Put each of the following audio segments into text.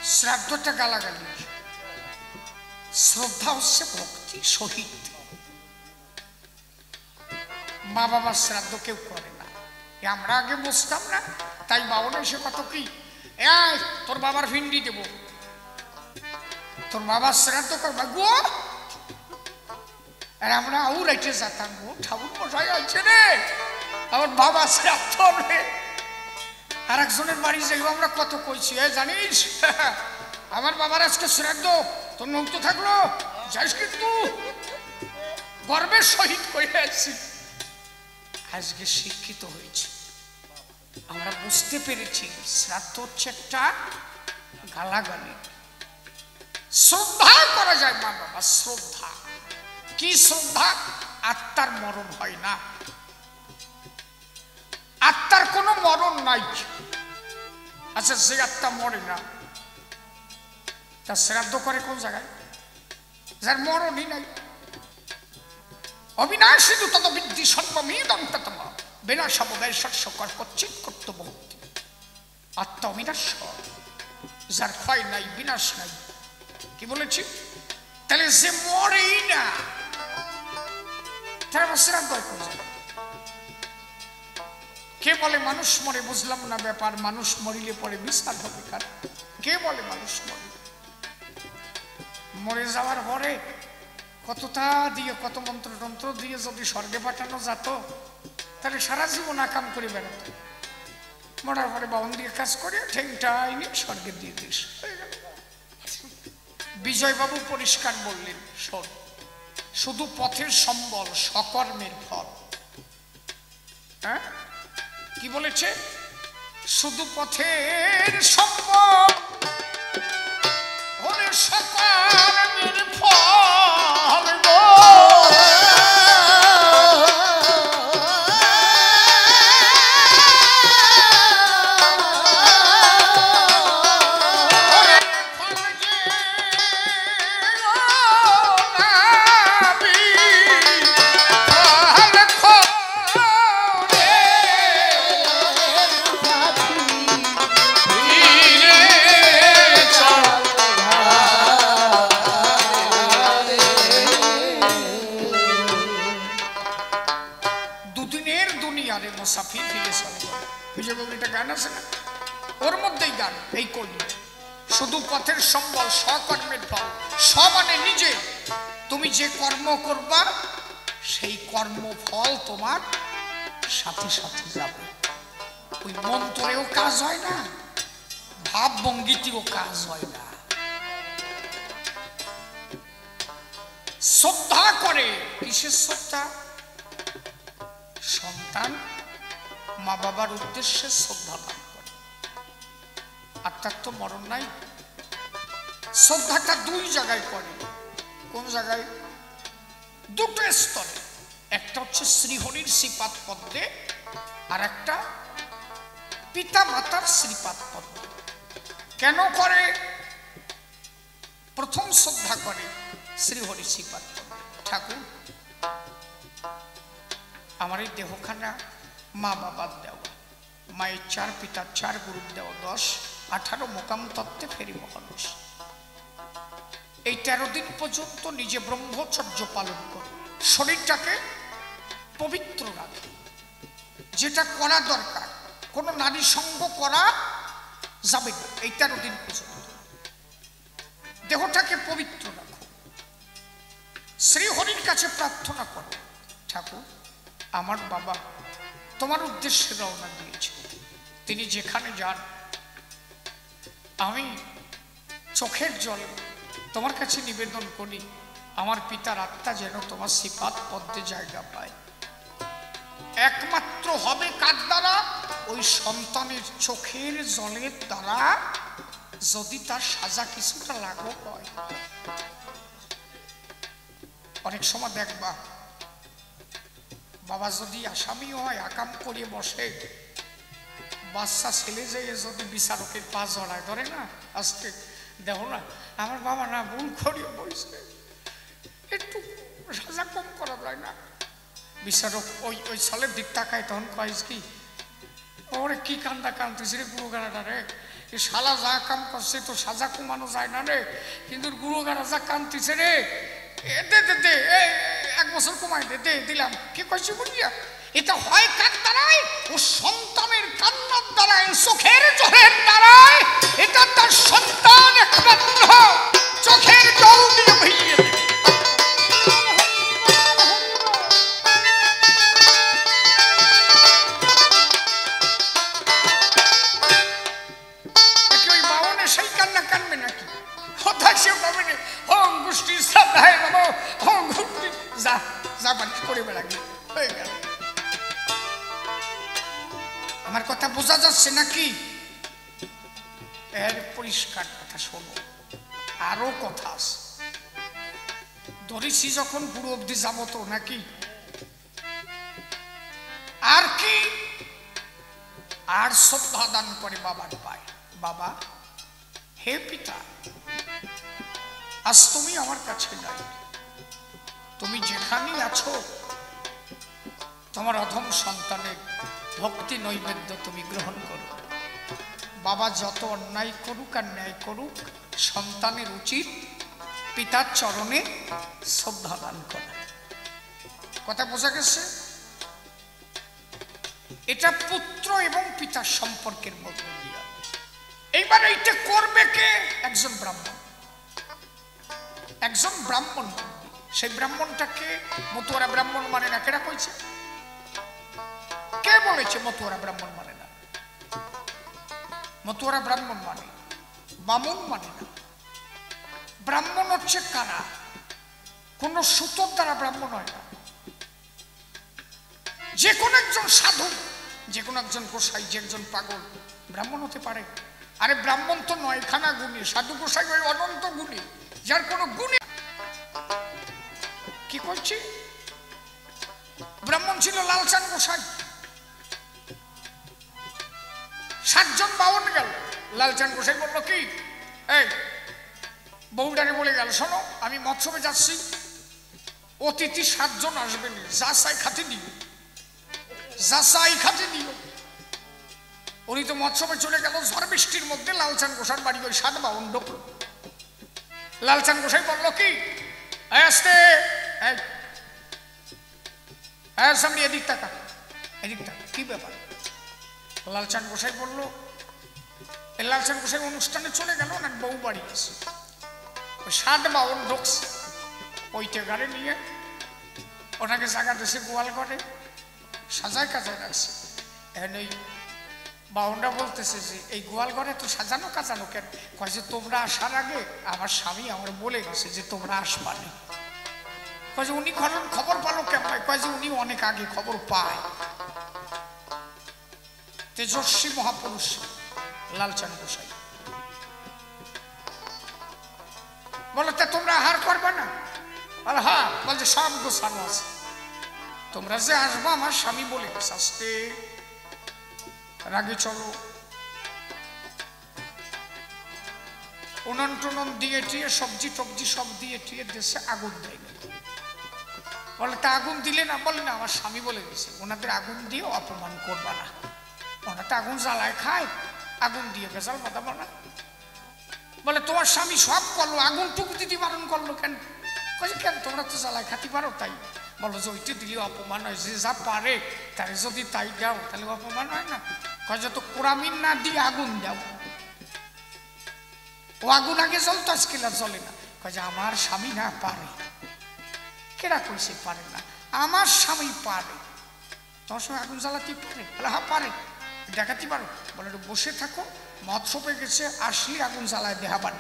শ্রাদ্ধটা গালাগালি, শ্রদ্ধা হচ্ছে ভক্তি শহীদ। মা বাবার শ্রাদ্ধ কেউ করে না, আমরা আগে বুঝতাম না, তাই বাবন এসে কত কি তোর বাবার ভিন্ডি দেব, তোর বাবার শ্রাদ্ধ করবা গো, আর আমরা আউরাইতে যেতাম গো, ঠাকুর মশাই আছে রে আমার বাবা শ্রাদ্ধ রে। আর একজনের বাড়ি যাইব আমরা কত কইছি, জানিস আমার বাবার আজকে শ্রাদ্ধ, তোর নৌতো থাকলো যাইস, কিন্তু গর্বের সহিত কইরে আসছি। আজকে শিক্ষিত হয়েছে, আমরা বুঝতে পেরেছি শ্রাদ্ধ হচ্ছে একটা গালাগালি। শ্রদ্ধা করা যায় মা বাবা, শ্রদ্ধা কি শ্রদ্ধা? আত্মার মরণ হয় না, আত্মার কোনো মরণ নাই। আচ্ছা যে আত্মা মরে না তার শ্রাদ্ধ করে কোন জায়গায়? যার মরণই নাই। অবিনাশী তত বৃদ্ধি সর্বমেদন্ততম বিনাশাবদায় শস্যকর কচ্ছিৎ কর্তব্য ভক্তি। আত্মা অবিনাশ্বর, যার ক্ষয় নাই বিনাশ নাই। কি বলেছি? তাহলে যে মরেই না তার শ্রাদ্ধ কোন জায়গায়? কে বলে মানুষ মরে? বুঝলাম না ব্যাপার। মানুষ মরিলে পরে বিস্তার হবে কার? কে বলে মানুষ মরে? মরে যাওয়ার পরে কতটা দিয়ে, কত মন্ত্র তন্ত্র দিয়ে যদি স্বর্গে পাঠানো যেত, তাহলে সারা জীবন আকাম করে বেড়াতো। মরার পরে বাউন দিয়ে কাজ করে ঠেংটা আইনি স্বর্গে দিয়ে দিস। বিজয়বাবু পরিষ্কার বললেন, শোন, শুধু পথের সম্বল সকর্মের ফল। হ্যাঁ কি বলেছে? শুধু পথের সম্বল হলে সকর্মের ফল গো। মুসাফির ফিরে চলে গেল। বিজয়বাবু একটা গান আছে না, ওর মধ্যেই গান এই করল, শুধু পথের সম্বল সকর্মের ফল। স মানে নিজে, তুমি যে কর্ম করবা সেই কর্মফল তোমার সাথে সাথে যাবে। ওই মন্ত্রেও কাজ হয় না, ভাব ভঙ্গিতেও কাজ হয় না। শ্রদ্ধা করে, কিসের শ্রদ্ধা? সন্তান মা বাবার উদ্দেশ্যে শ্রদ্ধা লাভ করে। আর তার তো মরণ নাই। শ্রদ্ধাটা দুই জায়গায় করে। কোন জায়গায়? দুটো স্তরে। একটা হচ্ছে শ্রীহরির শ্রীপাদ পদ্মে, আর একটা পিতা মাতার শ্রীপাদ পদ্মে। কেন করে? প্রথম শ্রদ্ধা করে শ্রীহরি শ্রীপাদ পদ্মে। ঠাকুর, আমার এই দেহখানা মা বাবার দেওয়া, মায়ের 4, পিতার 4, গুরুর দেওয়া 10, 18 মোকাম তত্ত্বে ফেরি মহানস। এই 13 দিন পর্যন্ত নিজে ব্রহ্মচর্য পালন করে শরীরটাকে পবিত্র রাখে। যেটা করা দরকার, কোনো নারী সঙ্গ করা যাবে না এই 13 দিন পর্যন্ত। দেহটাকে পবিত্র রাখো। শ্রীহরির কাছে প্রার্থনা করো, ঠাকুর আমার বাবা তোমার উদ্দেশ্যে রওনা দিয়েছে, তিনি যেখানে যান আমি চোখের জলে তোমার কাছে নিবেদন করি, আমার পিতার আত্মা যেন তোমার শ্রীপাদ পদ্মে জায়গা পায়। একমাত্র হবে কার দ্বারা? ওই সন্তানের চোখের জলের দ্বারা, যদি তার সাজা কিছুটা লাঘব হয়। অনেক সময় দেখবা বাবা যদি আসামি হয়, আকাম করে বসে, বাচ্চা ছেলে যে যদি বিচারকের পা জড়ায় ধরে না, আজকে দেখো না আমার বাবা না ভুল করিয়ে বলছে, একটু সাজা কম করা যায় না? বিচারক ওই ওই ছেলের দিক তাকায়, তখন কয়েস কি ওরে কি কান্দা কান্দতেছে রে পুরো গাড়াটা রে, কি শালা যা কাম করছে তো সাজা কমানো যায় না রে, কিন্তু গুরুগারা যা কান্তিছে রে, দে দে দে 1 বছর কমাই দে, দে দিলাম। কি কইছি বুঝিয়া? এটা হয় কার দ্বারাই? ও সন্তানের কান্নার দ্বারাই, চোখের জলের দ্বারাই। এটা তার সন্তান একমাত্র চোখের জল দিয়ে ভিজিয়ে দেবে। ওই বাউনে সেই কান্না কানবে নাকি? কোথায় সে পাবে না? হোম গোষ্ঠী শ্রদ্ধায় বাবা, হোম গোষ্ঠী যা যা বাড়ি করে বেড়াবে, হয়ে গেল। আমার কথা বোঝা যাচ্ছে নাকি? এর পরিষ্কার কথা শোনো, আরো কথা আছে। ধরেছি যখন বুড়ো অব্দি যাবো তো নাকি? আর কি? আর শ্রদ্ধা দান করে বাবার পায়। বাবা, হে পিতা, আজ তুমি আমার কাছে নাই, তুমি যেখানেই আছো তোমার অধম সন্তানের ভক্তি নৈবেদ্য তুমি গ্রহণ করো। বাবা যত অন্যায় করুক আর ন্যায় করুক, সন্তানের উচিত পিতার চরণে শ্রদ্ধা দান করা। কথা বোঝা গেছে? এটা পুত্র এবং পিতার সম্পর্কের মধ্যে দিয়া। এইবার এইটা করবে কে? একজন ব্রাহ্মণ। একজন ব্রাহ্মণ। সেই ব্রাহ্মণটাকে মতুয়ারা ব্রাহ্মণ মানে না। কেডা কইছে? কে বলেছে মতুয়ারা ব্রাহ্মণ মানে না? মতুয়ারা ব্রাহ্মণ মানে বামুন মানে না। ব্রাহ্মণ হচ্ছে কারা? কোন সুতোর দ্বারা ব্রাহ্মণ হয় না। যে কোনো একজন সাধু, যে কোনো একজন গোসাই, যে একজন পাগল ব্রাহ্মণ হতে পারে। আরে ব্রাহ্মণ তো 9খানা গুণী, সাধু গোসাই ওই অনন্ত গুণী, যার কোনো গুণী। কি করছি? ব্রাহ্মণ ছিল লালচাঁদ গোসাই। 7 জন বাউন গেল। লালচাঁদ গোসাই বললো কি, এই বউডারে বলে গেল, শোনো আমি মৎস্যবে যাচ্ছি, অতিথি 7 জন আসবেন, যা চাই খাতে দিও, যা চাই খাতে দিও। উনি তো মৎস্যবে চলে গেল। ঝড় বৃষ্টির মধ্যে লালচাঁদ গোসাইর বাড়ি ওই 7 বাউন ঢুকলো। লালচাঁদ গোসাই বললো কি, আসতে সামনে এদিক টাকা, এদিক টাকা, কি ব্যাপার? লালচাঁদ গোসাই বললো, লালচাঁদ গোসাই অনুষ্ঠানে চলে গেল না, বউ বাড়ি গেছে। ওই 7 বাউন ঢুকছে, ওইটা গাড়ি নিয়ে ওনাকে জায়গা দিয়েছে গোয়াল ঘরে, সাজায় কাজায় রাখছে। এখন এই বাউনটা বলতেছে যে এই গোয়াল ঘরে তো সাজানো কাজানো কেন? কয় যে তোমরা আসার আগে আমার স্বামী আমার বলে গেছে যে তোমরা আসবানি। কয় যে উনি খবর পালো কেমন? কয় যে উনি অনেক আগে খবর পায়। তেজস্বী মহাপুরুষ লালচাঁদ গোসাই বলো, তা তোমরা আহার করবে না? বলে হ্যাঁ। বলছে সব গোছানো আছে, তোমরা যে আসবো আমার স্বামী বলে গেছে। আস্তে রাগে চলো। উনন টুনন দিয়ে টিয়ে সবজি টবজি সব দিয়ে টিয়ে দেশে আগুন দেয়। বলে তা আগুন দিলে না? বলে না, আমার স্বামী বলে গেছে ওনাদের আগুন দিয়ে অপমান করবা না, ওনারা তো আগুন জ্বালায় খায়, আগুন দিয়ে বেজাল বাঁধাবো না। বলে তোমার স্বামী সব করলো, আগুন টুকু দিদি বারণ করলো কেন? কয়ে কেন, তোমরা তো জ্বালায় খাতি পারো তাই। বলো যে ওইটি দিলে অপমান হয়, যে যা পারে তারে যদি তাই দাও তাহলে অপমান হয় না। কয়ে যত কোরামিন না দিয়ে আগুন দাও। ও আগুন আগে জ্বলতো, আজকে জ্বলে না। কয়ে যে আমার স্বামী না পারে। কেরা কইছে পারে না? আমার স্বামী পারে। তোমার সঙ্গে আগুন জ্বালাতে পারে? বলে হ্যাঁ পারে। দেখাতে পারো? বলে বসে থাকো, মৎস্যপে গেছে, আসলে আগুন জ্বালায় দেখাবানি।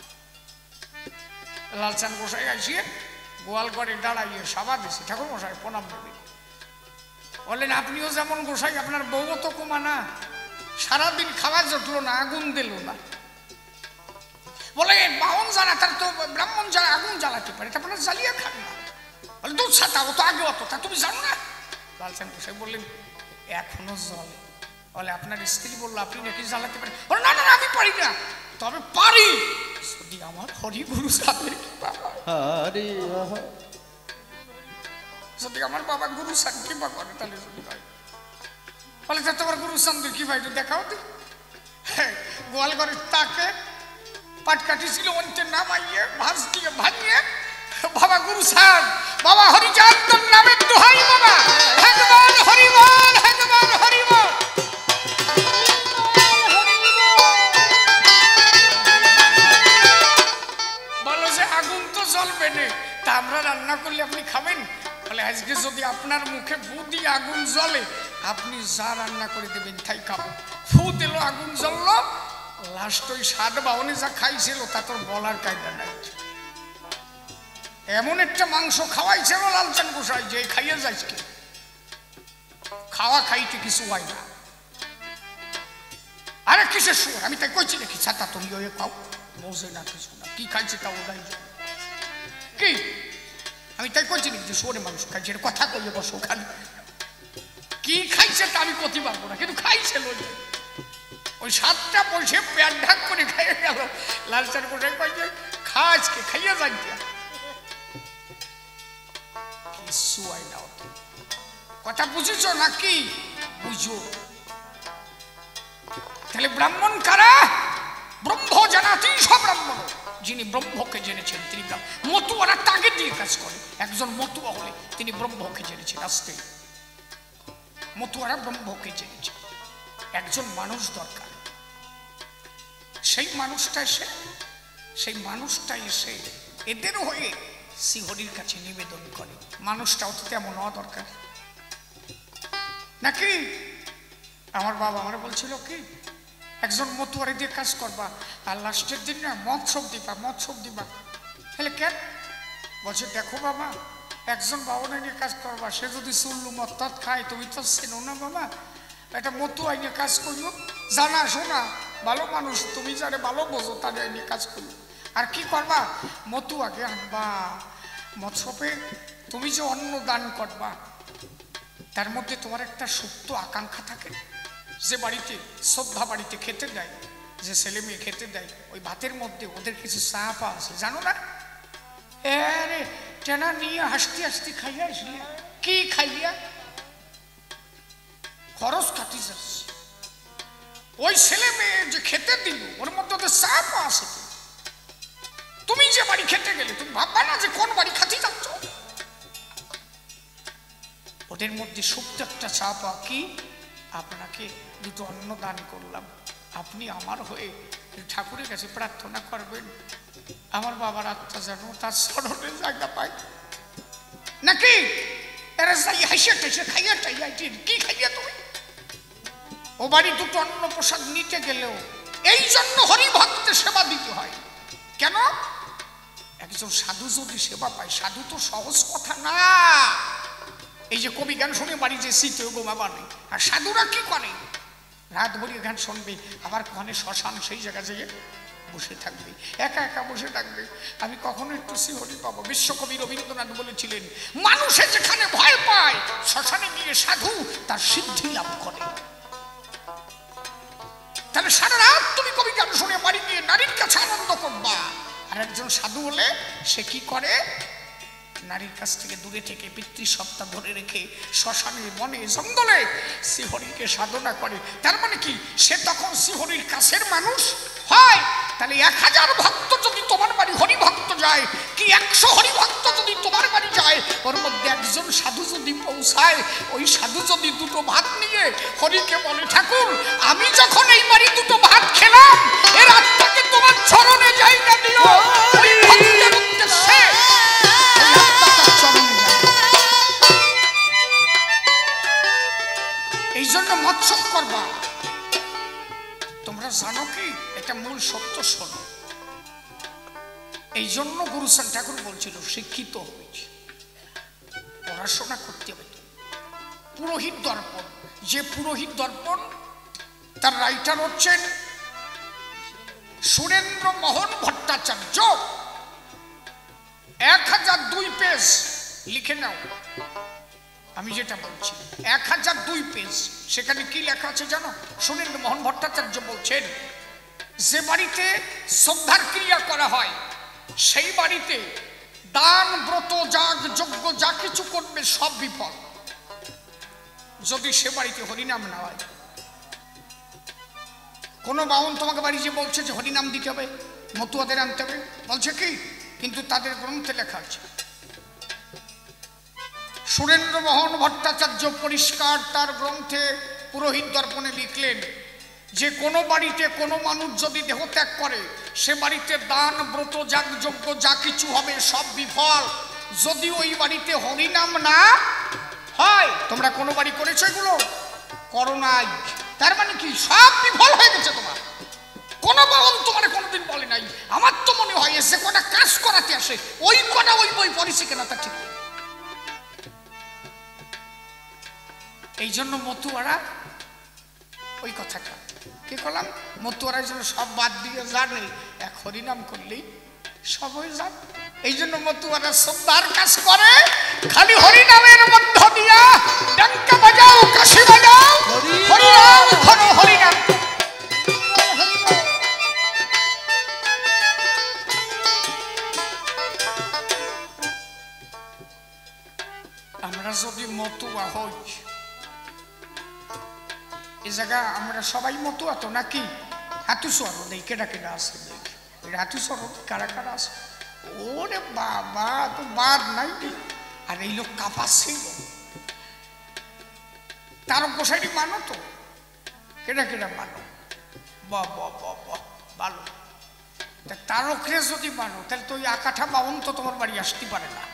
লালচাঁদ গোসাই আসিয়ে গোয়াল ঘরে দাঁড়াইয়ে সভা দিছে, ঠাকুর মশাই প্রণাম দেবে। বললেন আপনিও যেমন গোসাই, আপনার বউও তো কমা না, সারাদিন খাবার জুটলো না, আগুন দিল না। বলে বাহন যারা, তার তো ব্রাহ্মণ যারা আগুন জ্বালাতে পারে, তা আপনার জ্বালিয়ে খান না। বলে দুধ ছাতা, ও তো আগে অত, তা তুমি জানো না? লালচাঁদ গোসাই বললেন এখনো জলে। বলে আপনার স্ত্রী বললো আপনি নাকি জ্বালাতে পারেন? বলে না না আমি পারি না, তবে পারি যদি আমার হরি গুরু সাথে যদি আমার বাবা গুরু সান কিংবা করে তাহলে যদি হয়। বলে তা তোমার গুরু সান কি ভাই দেখাও দি। গোয়াল ঘরের তাকে পাটকাঠি ছিল অন্তে নামাইয়ে ভাঁজ দিয়ে ভাঙিয়ে বাবা গুরু সাহেব বাবা হরিচাঁদ তোর নামের দোহাই বাবা ভগবান হরিবল ভগবান হরিবল বলো যে আগুন তো জ্বলবে না তা আমরা রান্না করলে আপনি খাবেন বলে আজকে যদি আপনার মুখে ফু দিয়ে আগুন জ্বলে আপনি যা রান্না করে দেবেন তাই খাবো ফু দিল আগুন জ্বললো লাস্ট ওই স্বাদ বাউনে যা খাইছিল তা তোর বলার কায়দা নাই এমন একটা মাংস খাওয়াইছিল লালচান গোসাই যে খাইয়ে যাইছে খাওয়া খাইতে কিছু হয় না আরে কিসের সুর আমি তাই কইছি নাকি ছাতা তুমি ওই খাও বোঝে না কিছু না কি খাইছে তা ওরাই কি আমি তাই কইছি নাকি যে সোরে মাংস খাইছে এর কথা কইয়ে বসো খালি কি খাইছে তা আমি কতি পারবো না কিন্তু খাইছিল ওই সাতটা বসে পেট ঢাক করে খাইয়ে গেল লালচান গোসাই কইছে খা আজকে খাইয়ে যাইতে কিছু হয় না কথা বুঝেছ নাকি বুঝো তাহলে ব্রাহ্মণ কারা ব্রহ্ম জানাতেই সব ব্রাহ্মণ যিনি ব্রহ্মকে জেনেছেন তিনি মতুয়ারা তাকে দিয়ে কাজ করে একজন মতুয়া হলে তিনি ব্রহ্মকে জেনেছেন আসতে মতুয়ারা ব্রহ্মকে জেনেছেন একজন মানুষ দরকার সেই মানুষটা এসে এদের হয়ে শ্রীহরির কাছে নিবেদন করে মানুষটাও তো তেমন হওয়া দরকার নাকি আমার বাবা আমার বলছিল কি একজন মতুয়ারি দিয়ে কাজ করবা আর লাস্টের দিন না মৎসব দিবা তাহলে কেন বলছে দেখো বাবা একজন বাবনে নিয়ে কাজ করবা সে যদি চুল্লু মত্তাত খায় তুমি তো চেনো না বাবা একটা মতুয়াই নিয়ে কাজ করলো জানা শোনা ভালো মানুষ তুমি যারে ভালো বোঝো তাদের নিয়ে কাজ করলো আর কি করবা মতুয়াকে আনবা মৎসবে তুমি যে অন্ন দান করবা তার মধ্যে তোমার একটা সুপ্ত আকাঙ্ক্ষা থাকে যে বাড়িতে শ্রদ্ধা বাড়িতে খেতে দেয় যে ছেলে মেয়ে খেতে দেয় ওই ভাতের মধ্যে ওদের কিছু চাপা আছে জানো না আরে টেনা নিয়ে হাসতে হাসতে খাইয়া আসলে কি খাইয়া খরচ কাটি যাচ্ছে ওই ছেলে মেয়ে যে খেতে দিল ওর মধ্যে ওদের চাপা আছে তুমি যে বাড়ি খেতে গেলে তুমি ভাববা না যে কোন বাড়ি খাতে যাচ্ছ ওদের মধ্যে সুপ্ত একটা চাপা কি আপনাকে দুটো অন্ন দান করলাম আপনি আমার হয়ে ঠাকুরের কাছে প্রার্থনা করবেন আমার বাবার আত্মা যেন তার স্মরণে জায়গা পায় নাকি এরা যাই হাসিয়া টাইসে খাইয়া টাইয়া কি খাইয়া তুমি ও বাড়ি দুটো অন্ন প্রসাদ নিতে গেলেও এই জন্য হরিভক্তের সেবা দিতে হয় কেন একজন সাধু যদি সেবা পায় সাধু তো সহজ কথা না এই যে কবি গান শুনে বাড়ি যে শীত গোমা বাড়ি আর সাধুরা কি করে রাত ভরি গান শুনবে আবার কখনো শ্মশান সেই জায়গা যেয়ে বসে থাকবে একা একা বসে থাকবে আমি কখনো একটু শিহরি পাবো বিশ্বকবি রবীন্দ্রনাথ বলেছিলেন মানুষে যেখানে ভয় পায় শ্মশানে গিয়ে সাধু তার সিদ্ধি লাভ করে তাহলে সারা রাত তুমি কবি গান শুনে বাড়ি গিয়ে নারীর কাছে আনন্দ করবা আর একজন সাধু হলে সে কি করে নারীর কাছ থেকে দূরে থেকে পিতৃ সত্তা ধরে রেখে শ্মশানে বনে জঙ্গলে শ্রীহরিকে সাধনা করে তার মানে কি সে তখন শ্রীহরির কাছের মানুষ হয় তাহলে 1000 ভক্ত যদি তোমার বাড়ি হরিভক্ত যায় কি 100 হরিভক্ত যদি তোমার বাড়ি যায় ওর মধ্যে একজন সাধু যদি পৌঁছায় ওই সাধু যদি দুটো ভাত নিয়ে হরিকে বলে ঠাকুর আমি যখন এই বাড়ি দুটো ভাত খেলাম এর আত্মাকে তোমার চরণে জায়গা দিও ওই ভক্তের উদ্দেশ্যে এই জন্য মৎসব করবা তোমরা জানো কি এটা মূল সত্য শোনো এই জন্য গুরুচাঁদ ঠাকুর বলছিল শিক্ষিত হয়েছে পড়াশোনা করতে হবে পুরোহিত দর্পণ যে পুরোহিত দর্পণ তার রাইটার হচ্ছেন সুরেন্দ্র মোহন ভট্টাচার্য 1002 পেজ লিখে নাও আমি যেটা বলছি 1002 পেজ সেখানে কি লেখা আছে জানো সুরেন্দ্র মোহন ভট্টাচার্য বলছেন যে বাড়িতে শ্রদ্ধার ক্রিয়া করা হয় সেই বাড়িতে দান ব্রত যাগ যজ্ঞ যা কিছু করবে সব বিফল যদি সে বাড়িতে হরিনাম না হয় কোনো বাউন তোমাকে বাড়ি যে বলছে যে হরিনাম দিতে হবে, মতুয়াদের আনতে হবে, বলছে কি? কিন্তু তাদের গ্রন্থে লেখা আছে। সুরেন্দ্রমোহন ভট্টাচার্য পরিষ্কার তার গ্রন্থে পুরোহিত দর্পণে লিখলেন যে কোনো বাড়িতে কোনো মানুষ যদি দেহত্যাগ করে সে বাড়িতে দান ব্রত যাগযজ্ঞ যা কিছু হবে সব বিফল, যদি ওই বাড়িতে হরিনাম না হয়। তোমরা কোনো বাড়ি করেছো এগুলো? করো নাই। তার মানে কি? সব বিফল হয়ে গেছে। তোমার কোনো বাউল তোমার কোনোদিন বলে নাই আমার তো মনে হয় এসে কটা কাজ করাতে আসে ওই কটা ওই বই পড়েছে কেনা তা ঠিক। এই জন্য মতুয়ারা ওই কথাটা কি করলাম, মতুয়ারা যেন সব বাদ দিয়ে জানে এক হরিনাম করলেই সব হয়ে যায়। এই জন্য মতুয়ারা শ্রদ্ধার কাজ করে, খালি হরিনামের মধ্য দিয়া ডঙ্কা বাজাও, কাশি বাজাও, হরিনাম করো, হরিনাম। আমরা যদি মতুয়া হই, এই জায়গা আমরা সবাই মতুয়া তো নাকি? হাতুসর দেই কেডা কেডা আছে, হাতুসর কারা কারা আছে? ওরে বাবা, তো বাদ নাই। আর এই লোক কাঁপাচ্ছিল, তারক গোসাইটি মানো তো? কেডা কেডা মানো? ভালো। তারকরে যদি মানো তাহলে তো ওই আকাঠা বাউন তো তোমার বাড়ি আসতে পারে না,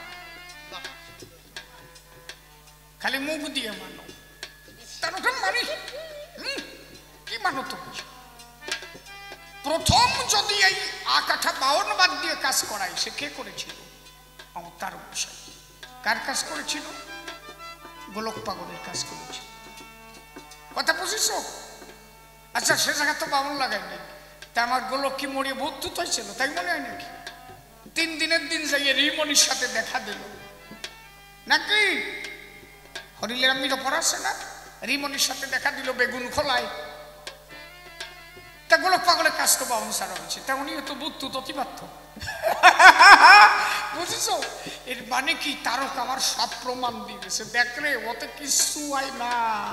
খালি মুখ দিয়ে মানো। তারকরে মানি কি মানো তুমি? প্রথম যদি এই আকাঠা বাউন বাদ দিয়ে কাজ করাই, সে কে করেছিল? আমার তারক গোসাই। কার কাজ করেছিল? গোলক পাগলের কাজ করেছিল। কথা বুঝিস? আচ্ছা, সে জায়গা তো বাউন লাগাইনি, তা আমার গোলক কি মরিয়ে ভূত হয়েছিল তাই মনে হয় নাকি? 3 দিনের দিন যাইয়ে রিমনির সাথে দেখা দিল নাকি? হরিলের আমি তো পড়াচ্ছে না, রিমনির সাথে দেখা দিল বেগুন খোলায়। তা গোলক পাগলের কাজ তো বাউন সারা হয়েছে, তা উনিও তো বুদ্ধ অতিবাধ্য। বুঝেছ? এর মানে কি? তারক আমার সব প্রমাণ দিয়ে গেছে, দেখলে ওতে কিছু হয় না।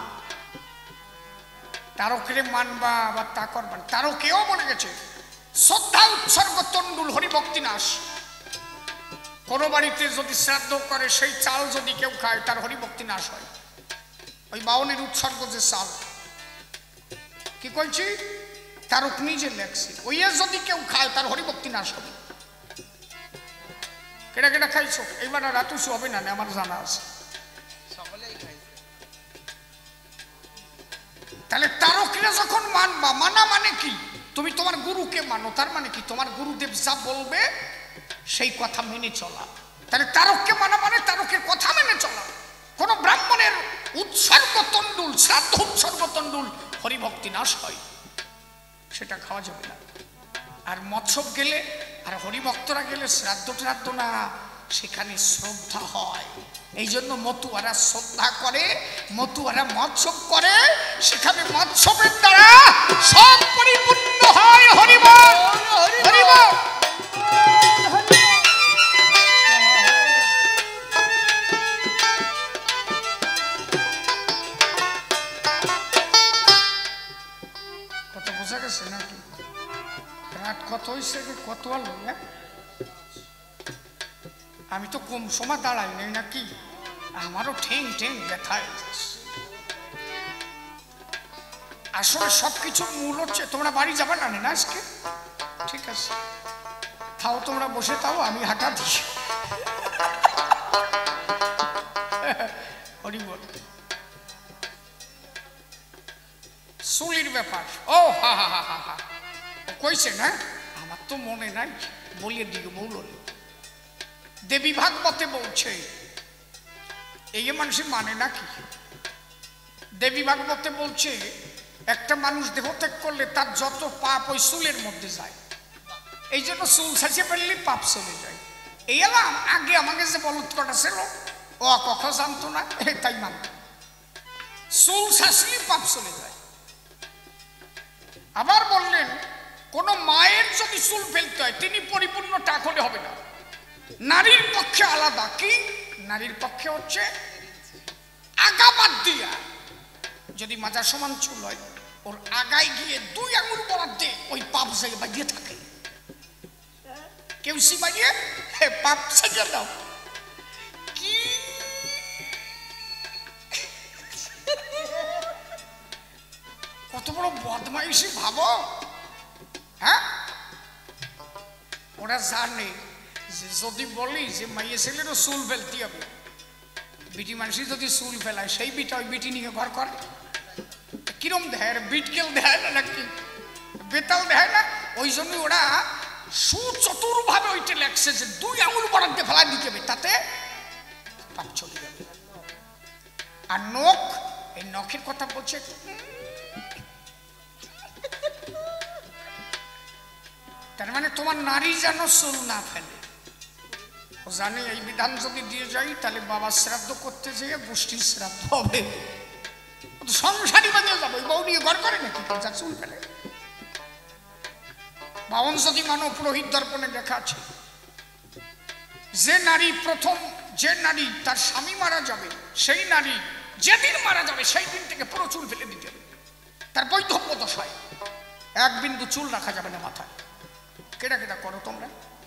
তারকরে মানবা বা তা করবা। তারকেও বলে গেছে শ্রদ্ধা উৎসর্গ তন্ডুল হরিভক্তি নাশ। কোনো বাড়িতে যদি শ্রাদ্ধ করে সেই চাল যদি কেউ খায় তার হরিভক্তি নাশ হয়। ওই বাউনের উৎসর্গ যে চাল, কি কইছি? তারক নিজে লেখছে, ওই যদি কেউ খায় তার হরিভক্তি নাশ হবে। কেডা কেডা খাইছো? এইবার আর রাতুসু হবে না, আমার জানা আছে। তাহলে তারকরা যখন মানবা, মানা মানে কি? তুমি তোমার গুরুকে মানো, তার মানে কি? তোমার গুরুদেব যা বলবে সেই কথা মেনে চলা। তাহলে তারককে মানা মানে তারকের কথা মেনে চলা। কোন ব্রাহ্মণের উৎসর্গ তন্ডুল, শ্রাদ্ধ উৎসর্গ তন্ডুল হরিভক্তি নাশ হয়, সেটা খাওয়া যাবে না। আর মৎসব গেলে আর হরিভক্তরা গেলে শ্রাদ্ধ ট্রাদ্ধ না, সেখানে শ্রদ্ধা হয়। এই জন্য মতুয়ারা শ্রদ্ধা করে, মতুয়ারা মৎসব করে, সেখানে মৎসবের দ্বারা সব পরিপূর্ণ হয়। হরিবল হরিবল। কত বোঝা গেছে নাকি? রাত কত হয়েছে, কত আলো? আমি তো কম সময় দাঁড়াই নাই নাকি? আমারও ঠেং ঠেং ব্যথায়। আসলে সবকিছুর মূল হচ্ছে, তোমরা বাড়ি যাবে না না আজকে? ঠিক আছে, তাও তোমরা বসে তাও, আমি হাঁটা দিই। হরিবল। চুলির ব্যাপার। ও হা হা হা হা হা, কইছে না? আমার তো মনে নাই, বলিয়ে দিকে বলল। দেবী ভাগবতে বলছে, এই মানুষই মানে নাকি? দেবী ভাগবতে বলছে একটা মানুষ দেহত্যাগ করলে তার যত পাপ ওই চুলের মধ্যে যায়। এই জন্য চুল ছাঁচিয়ে ফেললে পাপ চলে যায়। এই এলাম আগে আমাকে যে বলত কটা ছিল, ও কখন জানতো না, তাই মানত। চুল ছাঁচলে পাপ চলে যায়। আবার বললেন কোন মায়ের যদি চুল ফেলতে হয় তিনি পরিপূর্ণ টাক হলে হবে না, নারীর পক্ষে আলাদা। কি? নারীর পক্ষে হচ্ছে আগা বাদ দিয়া যদি মাজার সমান চুল হয় ওর আগায় গিয়ে 2 আঙুল বরাদ্দে ওই পাপ জায়গায় বাজিয়ে থাকে। কেউ সি বাজিয়ে পাপ সাজিয়ে দাও। কি কত বড় বদমাইশি ভাবো। হ্যাঁ, ওরা জানে যে যদি বলি যে মাইয়ে ছেলেরও চুল ফেলতে হবে, বিটি মানুষই যদি চুল ফেলায় সেই বিটা ওই বিটি নিয়ে ঘর করে। কিরম দেয়, বিটকেল দেয় না নাকি বেতাল দেয় না? ওই জন্য ওরা সুচতুর ভাবে ওইটা লেখছে যে 2 আঙুল বরাদ্দে ফেলা দিতে হবে, তাতে পাপ চলে যাবে। আর নখ, এই নখের কথা বলছে, তার মানে তোমার নারী যেন চুল না ফেলে। ও জানে এই বিধান যদি দিয়ে যাই তাহলে বাবার শ্রাদ্ধ করতে যেয়ে গোষ্ঠীর শ্রাদ্ধ হবে, সংসারই বানিয়ে যাবো। বউ নিয়ে ঘর করে নাকি যা চুল ফেলে? বাউন যদি মানো পুরোহিত দর্পণে লেখা আছে যে নারী প্রথম, যে নারী তার স্বামী মারা যাবে সেই নারী যেদিন মারা যাবে সেই দিন থেকে পুরো চুল ফেলে দিতে হবে। তার বৈধব্য দশায় 1 বিন্দু চুল রাখা যাবে না মাথায়। কেটা কেটা করো তোমরা?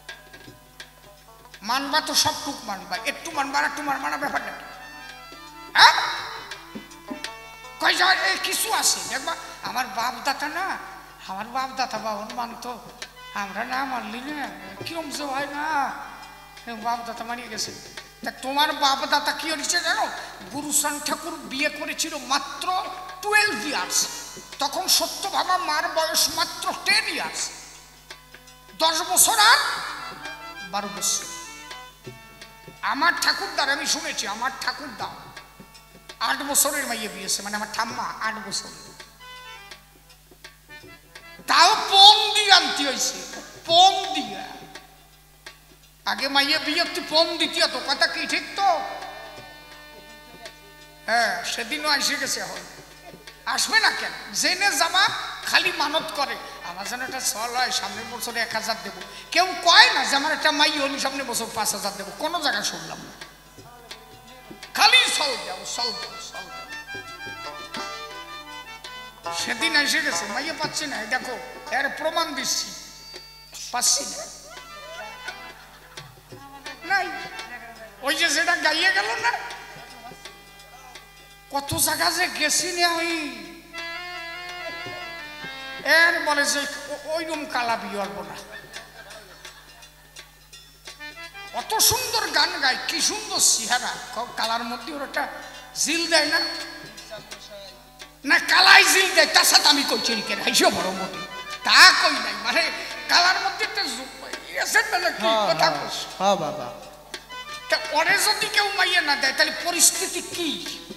মানবা তো সবটুক মানবা, একটু মানবা আর একটু মানবা না, ব্যাপার নাকি? হ্যাঁ, কয় জায়গায় কিছু আছে দেখবা। আমার বাপ দাতা না, আমার বাপ দাতা বাবন মানতো, আমরা না মানলি না কিরম যে হয় না, বাপ দাতা মানিয়ে গেছে। তা তোমার বাপ দাতা কি হয়েছে জানো? গুরুচাঁদ ঠাকুর বিয়ে করেছিল মাত্র 12 ইয়ার্স, তখন সত্যভামা মার বয়স মাত্র 10 ইয়ার্স, 10 বছর আর 12 বছর। আমার ঠাকুরদার আমি শুনেছি, আমার ঠাকুরদা 8 বছরের মাইয়ে বিয়েছে, মানে আমার ঠাম্মা 8 বছর, তাও পণ দিয়ে আনতে হয়েছে, পণ দিয়া। আগে মাইয়ে বিয়ে তুই পণ দ্বিতীয় তো কথা কি ঠিক তো? হ্যাঁ, সেদিনও এসে গেছে, এখন আসবে না কেন? জেনে যাবা, খালি মানত করে আমার যেন একটা চল হয়, সামনের বছরে 1000 দেবো। কেউ কয় না যে আমার একটা মাই হলি সামনের বছর 5000 দেবো, কোনো জায়গায় শুনলাম না, খালি চল দেবো, চল দেবো, চল দেবো। সেদিন এসে গেছে, মাইয়ে পাচ্ছি না, দেখো এর প্রমাণ দিচ্ছি, পাচ্ছি না, নাই। ওই যে যেটা গাইয়ে গেল না, কত জায়গা যে গেছি না ওই এর বলে যে ওইরকম কালা বিয়ে করবো না। অত সুন্দর গান গায়, কি সুন্দর চেহারা, কালার মধ্যে ওর একটা জিল দেয় না, না কালাই জিল দেয়, তার সাথে আমি কইছি কেন হাইসো বড় মোটে তা কই নাই, মানে কালার মধ্যে একটা কথা কইস। হ্যাঁ বাবা, তা ওরে যদি কেউ মাইয়ে না দেয় তাহলে পরিস্থিতি কি?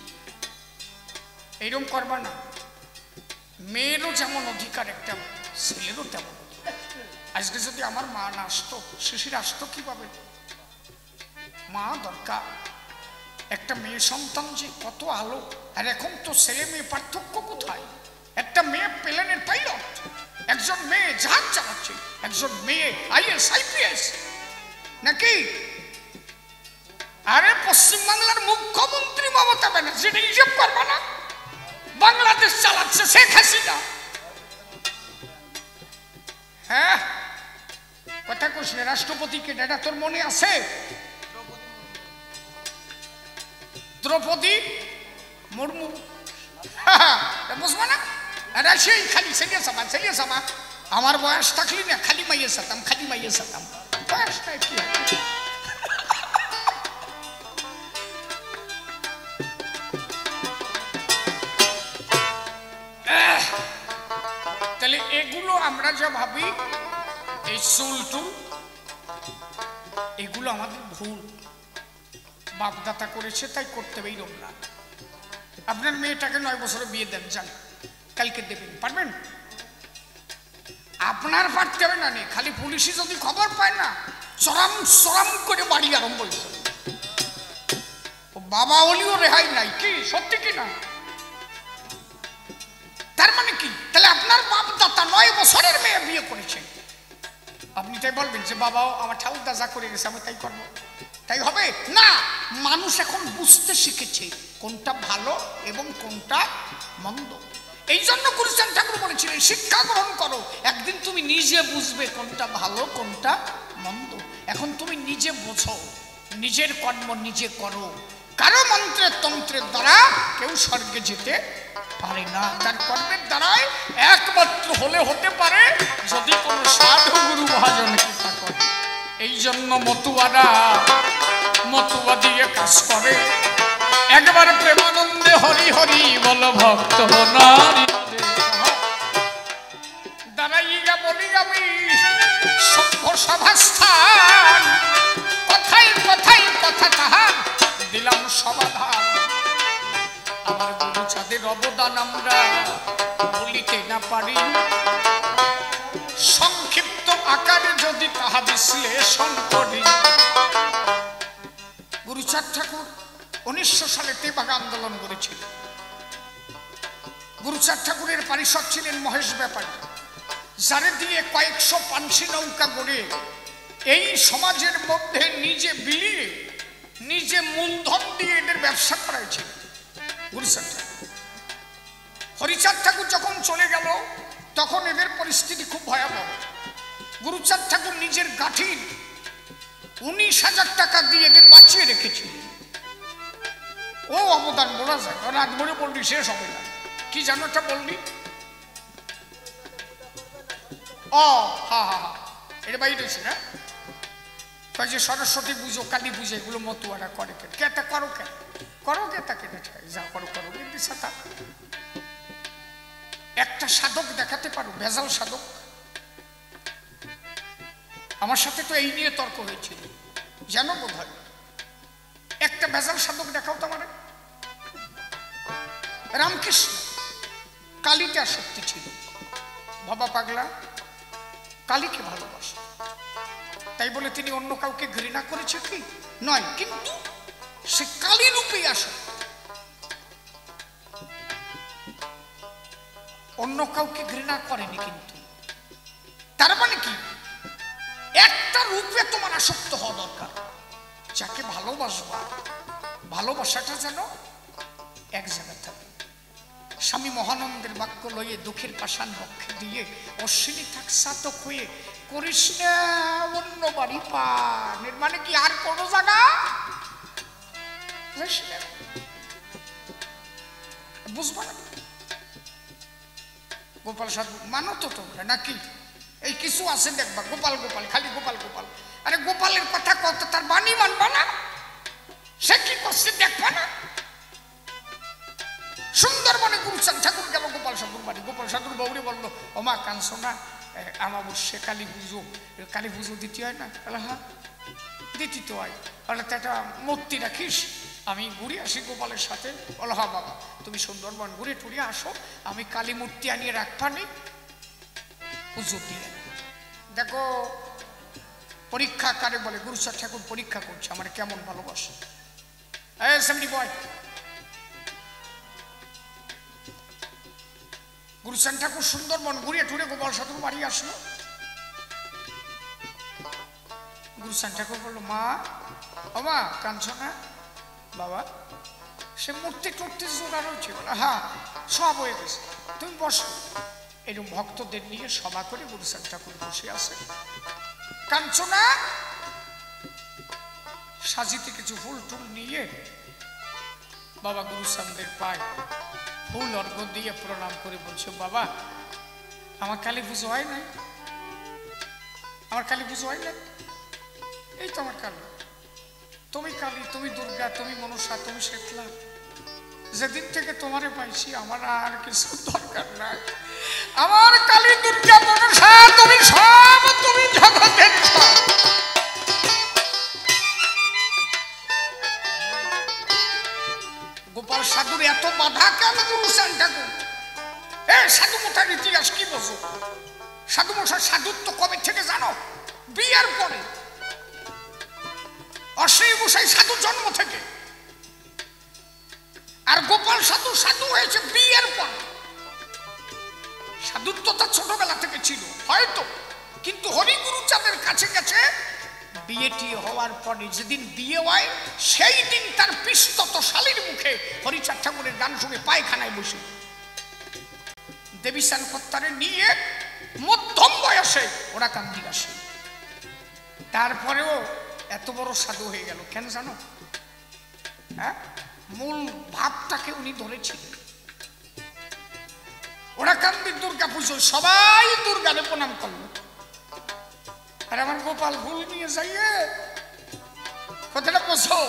এইরকম করবা না। মেয়েরও যেমন অধিকার, একটা ছেলেরও তেমন। আজকে যদি আমার মা না আসতো, শিশির আসতো কিভাবে? মা দরকার। একটা মেয়ে সন্তান যে কত আলো, আর এখন তো ছেলে মেয়ে পার্থক্য কোথায়? একটা মেয়ে প্লেনের পাইলট, একজন মেয়ে জাহাজ চালাচ্ছে, একজন মেয়ে IAS IPS নাকি? আরে পশ্চিমবাংলার মুখ্যমন্ত্রী মমতা ব্যানার্জি হিসেব করবা না? বাংলাদেশ চালাচ্ছে শেখ হাসিনা। হ্যাঁ, কথা কইস না, রাষ্ট্রপতিকে এটা তোর মনে আছে? দ্রৌপদী মুর্মু, বুঝবো না? সেই খালি ছেলে সামা, ছেলে সামা। আমার বয়স থাকলি না খালি মাইয়ে সাতাম, খালি মাইয়ে সাতাম, বয়সটা কি? তাহলে এগুলো আমরা যা ভাবি, এই চুল টুল, এগুলো আমাদের ভুল। বাপদাতা করেছে তাই করতে হবে, এইরকম না। আপনার মেয়েটাকে 9 বছরে বিয়ে দেন, যান, কালকে দেবেন, পারবেন? আপনার পারতে হবে না, খালি পুলিশই যদি খবর পায় না, চরম চরম করে বাড়ি আরম্ভ হয়েছে। বাবা হলিও রেহাই নাই, কি সত্যি কি না? তার মানে কি? তাহলে আপনার বাপ দাতা 9 বছরের মেয়ে বিয়ে করেছে, আপনি তাই বলবেন যে বাবাও আমার ঠাকুর দাদা করে গেছে, আমি তাই করবো, তাই হবে না? মানুষ এখন বুঝতে শিখেছে কোনটা ভালো এবং কোনটা মন্দ। এই জন্য গুরুচাঁদ ঠাকুর বলেছিলেন শিক্ষা গ্রহণ করো, একদিন তুমি নিজে বুঝবে কোনটা ভালো কোনটা মন্দ। এখন তুমি নিজে বোঝো, নিজের কর্ম নিজে করো। কারো মন্ত্রের তন্ত্রের দ্বারা কেউ স্বর্গে যেতে পারে না, তার কর্মের দ্বারাই একমাত্র হলে হতে পারে যদি কোনো সাধু গুরু মহাজন কৃপা করে। এই জন্য মতুয়া দিয়ে কাজ করে। একবার প্রেমানন্দে হরি হরি বল ভক্ত নারী দাঁড়াইয়া বলি আমি সভ্য সভাস্থান, কথাই কথাই কথা তাহার দিলাম সমাধান। আমার গুরুচাঁদের অবদান আমরা বলিতে না পারি, সংক্ষিপ্ত আকারে যদি তাহা বিশ্লেষণ করি। গুরুচাঁদ ঠাকুর 1900 সালে তেভাগা আন্দোলন করেছিলেন। গুরুচাঁদ ঠাকুরের পারিষদ ছিলেন মহেশ ব্যাপারী, যারে দিয়ে কয়েকশো পানসি নৌকা গড়ে এই সমাজের মধ্যে নিজে বিলিয়ে নিজে মূলধন দিয়ে এদের ব্যবসা করাইছিল গুরুচাঁদ ঠাকুর। হরিচাঁদ ঠাকুর যখন চলে গেল তখন এদের পরিস্থিতি খুব ভয়াবহ। গুরুচাঁদ ঠাকুর নিজের গাঠির 19,000 টাকা দিয়ে এদের বাঁচিয়ে রেখেছিলেন। ও অবদান বলা যায়, কারণ আজ মনে বললি শেষ হবে না। কি জানো একটা বললি? ও হা হা হা, এটা বাইরে না, যে সরস্বতী পুজো কালী পুজো এগুলো মতুয়ারা করে কেন? কে করো কেন? করো কে তাকে যা করো করো, কিন্তু একটা সাধক দেখাতে পারো, ভেজাল সাধক। আমার সাথে তো এই নিয়ে তর্ক হয়েছিল, জানো বোধ হয়। একটা ভেজাল সাধক দেখাও তো মানে। রামকৃষ্ণ কালীতে আসক্তি ছিল, বাবা পাগলা কালীকে ভালোবাসে, তাই বলে তিনি অন্য কাউকে ঘৃণা করেছে কি? নয়, কিন্তু সে কালী রূপেই আসে, অন্য কাউকে ঘৃণা করেনি। কিন্তু তার মানে কি? একটা রূপে তোমার আসক্ত হওয়া দরকার। যাকে ভালোবাসবা, ভালোবাসাটা যেন এক জায়গায় থাকে। স্বামী মহানন্দের বাক্য লইয়ে দুঃখের পাষাণ বক্ষে দিয়ে অশ্বিনী থাক সাতক হয়ে করিস না অন্য বাড়ি পান। এর মানে কি? আর কোনো জায়গা বুঝবো না। গোপাল সাধু মানো তো তোমরা নাকি? এই কিছু আছে দেখবা গোপাল গোপাল, খালি গোপাল গোপাল। আরে গোপালের কথা কত, তার বাণী মানবা না? সে কি করছে দেখবা না? সুন্দরবনে গুরুচাঁদ ঠাকুর গেল গোপাল সাধুর বাড়ি। গোপাল সাধুর বৌরি বললো, ওমা কাঁদছো না, আমাবস্যে কালী পুজো দিতে হয় না? হ্যাঁ দিতে তো হয়। বলে তো একটা মূর্তি রাখিস, আমি ঘুরে আসি গোপালের সাথে। বলো হ্যাঁ বাবা, তুমি সুন্দরবন ঘুরে টুরে আসো, আমি কালী মূর্তি আনিয়ে রাখবানি, পুজো দিয়ে। দেখো পরীক্ষা কারে বলে? গুরুচাঁদ ঠাকুর পরীক্ষা করছে আমার কেমন ভালোবাসে। সামনে বয়। গুরুচাঁদ ঠাকুর সুন্দরবন ঘুরে টুরে গোপাল সাধুর বাড়ি আসলো। গুরুচাঁদ ঠাকুর বললো, মা ও মা কাঁদছো না? বাবা সে মূর্তি টুর্তি জোগাড় হয়েছে? বলে হ্যাঁ সব হয়ে গেছে, তুমি বসো। এরকম ভক্তদের নিয়ে সভা করে গুরুচাঁদ ঠাকুর বসে আছে। কাঁদছো না? সাজিতে কিছু ফুল টুল নিয়ে বাবা গুরুচাঁদের পায় ফুল অর্ঘ্য দিয়ে প্রণাম করে বলছো, বাবা আমার কালী পুজো হয় নাই, আমার কালী পুজো হয় নাই। এই তো আমার কালী, তুমি কালী, তুমি দুর্গা, তুমি মনসা, তুমি শেতলা। যেদিন থেকে তোমারে পাইছি আমার আর কিছু দরকার নাই। আমার কালী দুর্গা মনসা তুমি সব, তুমি জগতের সব। গোপাল সাধুর এত বাধা কেন গুরুচাঁদ ঠাকুর? সাধু মশাইয়ের ইতিহাস কি বোঝো? সাধু মশাই সাধুত্ব কবে থেকে জানো? বিয়ের পরে। অশ্বিনী মশাই সাধু জন্ম থেকে, আর গোপাল সাধু সাধু হয়েছে বিয়ের পরে। সাধুত্ব তার ছোটবেলা থেকে ছিল হয়তো, কিন্তু হরিগুরুচাঁদের কাছে গেছে বিয়েটি হওয়ার পরে। যেদিন বিয়ে হয় সেই দিন তার পিস্তত শালীর মুখে হরিচাঁদ ঠাকুরের গান শুনে পায়খানায় বসে দেবী সানকত্তারে নিয়ে মধ্যম বয়সে ওরা কান্দি আসে। তারপরেও এত বড় সাধু হয়ে গেল কেন জানো? হ্যাঁ, মূল ভাবটাকে উনি ধরেছিলেন। ওরা কান্দির দুর্গা পুজো সবাই দুর্গারে প্রণাম করলো, আর আমার গোপাল ফুল নিয়ে যাইয়ে কথাটা বোঝো,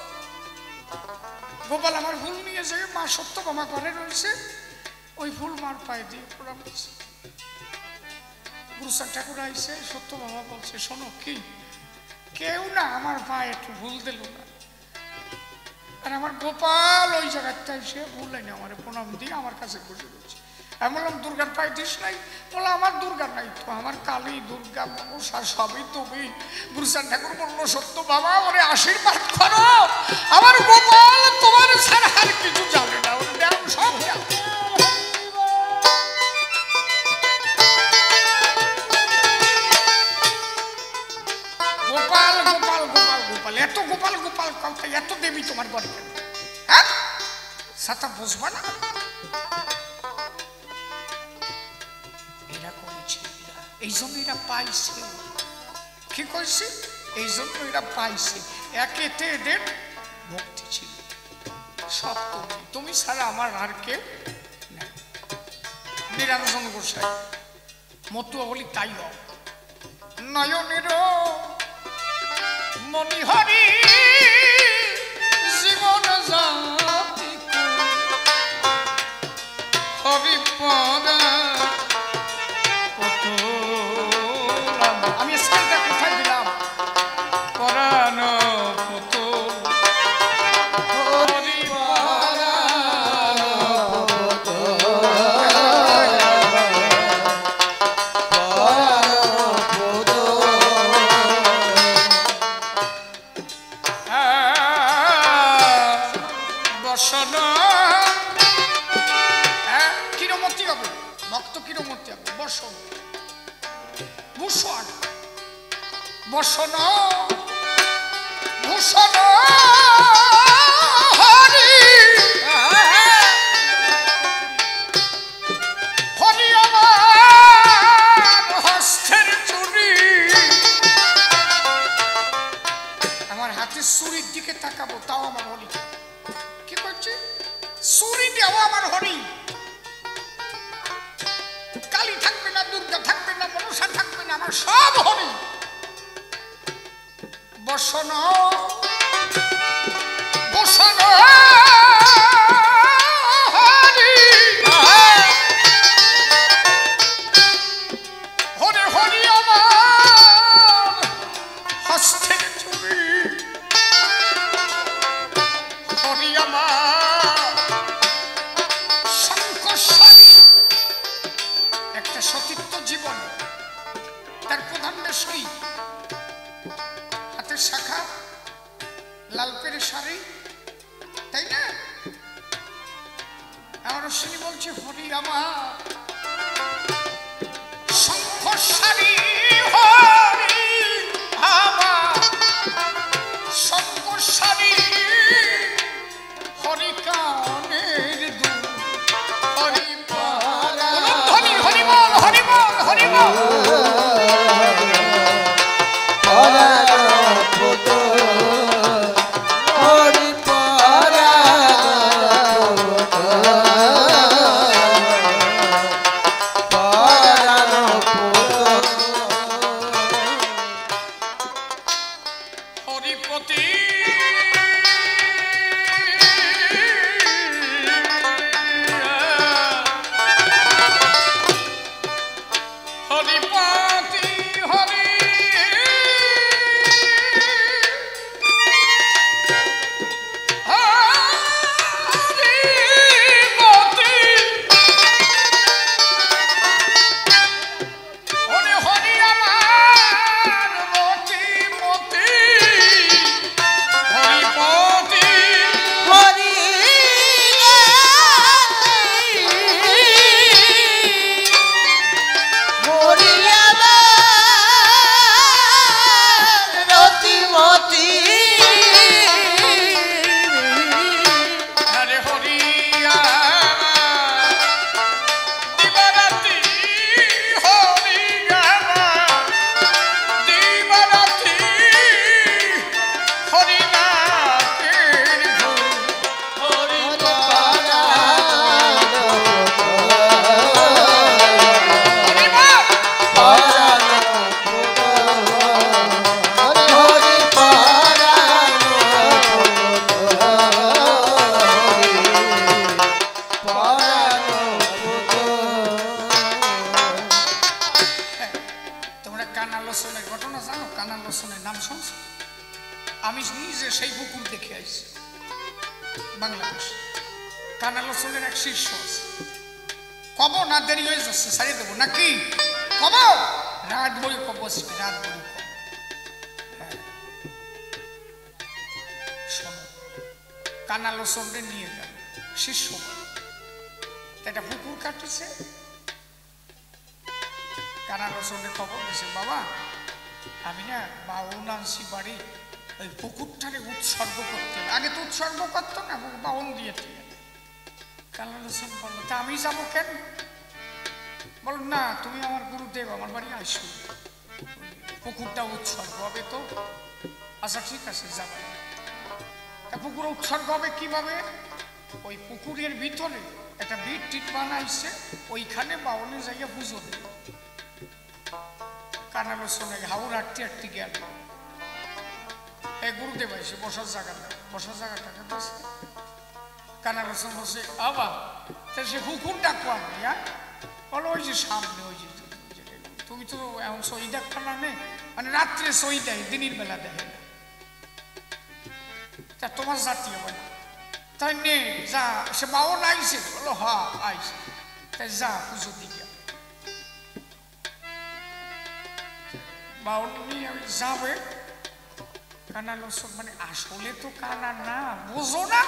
গোপাল আমার ফুল নিয়ে যাই মা সত্যভামা ঘরে রয়েছে, ওই ফুল মার পায়ে দিয়ে প্রণাম করছে। গুরুচাঁদ ঠাকুর আইসে, সত্যভামা বলছে শোনো কি, কেউ না আমার পায়ে একটু ভুল দিল না, আর আমার গোপাল ওই জায়গাটা এসে ভুল হয়নি আমার প্রণাম দিয়ে আমার কাছে বসে রয়েছে। আমি বললাম দুর্গার পায়ে দিস নাই? বলে আমার দুর্গা নাই তো, আমার কালী দুর্গা মনসা সবই তুমি। গুরুচাঁদ ঠাকুর বললো সত্য বাবা ওরে আশীর্বাদ করো, আমার গোপাল তোমার ছাড়া আর কিছু জানে না, ওর দেও সব গোপাল গোপাল গোপাল গোপাল, এত গোপাল গোপাল কাউকে এত দেবী তোমার ঘরে কেন? হ্যাঁ, সাথে বুঝবা না? এই জন্য এরা পাইছে, কি কইছে? এই জন্য এরা পাইছে, একেতে এদের ভক্তি ছিল। সব তুমি, তুমি ছাড়া আমার আর কেউ নেই। নিরঞ্জন গোসাই মতুয়া বলি তাই হোক, নয়নের মণিহরি জীবন জাতি হরিপদা। আমি স্কেলটা কোথায় দিলাম? পরাণ পুতুল হরি পরাণ বসন। কিরমতি হবে ভক্ত, কিরমতি হবে বসন, ভূষণ বসন ভূষণ হরি হরি আমার হস্তের চুরি। আমার হাতের চুরির দিকে তাকাবো তাও আমার হরি। কি করছি? চুরি দেওয়া আমার হরি। কালী থাকবে না, দুর্গা থাকবে না, মনসা থাকবে না, আমার সব হরি। বসন বসন হরি হরে হরি আমার হস্তের চুরি, হরি আমার শঙ্করস্বরী। একটা সতীত্ব জীবন, তার প্রধান বিষয় হাতের শাখা, লাল পেরে শাড়ি, তাই না? আমার অশ্বিনী বলছে হরি আমার শঙ্করস্বরী, হরি আমার শঙ্করস্বরী, হরি কানের দুল হরি পারা। হরি হরি বল, হরি বল, হরি বল। ঘটনা জানো? কানা লোচনের নাম শুনছো? আমি নিজে সেই পুকুর দেখে আইছি বাংলাদেশ। কানা লোচনের এক শিষ্য আছে, কব না দেরি হয়ে যাচ্ছে, ছাড়িয়ে দেবো নাকি? কব রাত বই কব, রাত বই কব। শোনো, কানা লোচনকে নিয়ে গেল শিষ্য বলে, একটা পুকুর কাটছে। কানা লোচনকে খবর দিয়েছে, বাবা আমি না বাউন আনছি বাড়ি, ওই পুকুরটারে উৎসর্গ করতে হবে। আগে তো উৎসর্গ করতো না, বাউন দিয়ে দিয়ে। কানা লোচন বললো, তা আমি যাবো কেন? বল না, তুমি আমার গুরুদেব, আমার বাড়ি আইসো, পুকুরটা উৎসর্গ হবে তো। আচ্ছা ঠিক আছে, যাবে। তা পুকুর উৎসর্গ হবে কিভাবে? ওই পুকুরের ভিতরে একটা বিট টিট বানাইছে, ওইখানে বাউনে যাইয়া পুজো দেবে। কানা লোচনে হাউর আটটি আটটি গেল, এই গুরুদেব আইসে বসার জায়গাটা, বসার জায়গাটাকে বসে। কানা লোচন বসে, আবা তা সে পুকুরটা কোয়াবে? হ্যাঁ, বলো ওই যে সামনে, ওই যে। তুমি তো এমন সই ডাক্তার না নে, মানে রাত্রে সই দেয়, দিনের বেলা দেয় না। তা তোমার জাতীয় বলে, তাই নে যা। সে বাউন আইসে? বলো হ্যাঁ আইসে। তাই যা পুজো দিকে। বাউন নিয়ে যাবে। কানা লোচন মানে আসলে তো কানা না, বোঝো না,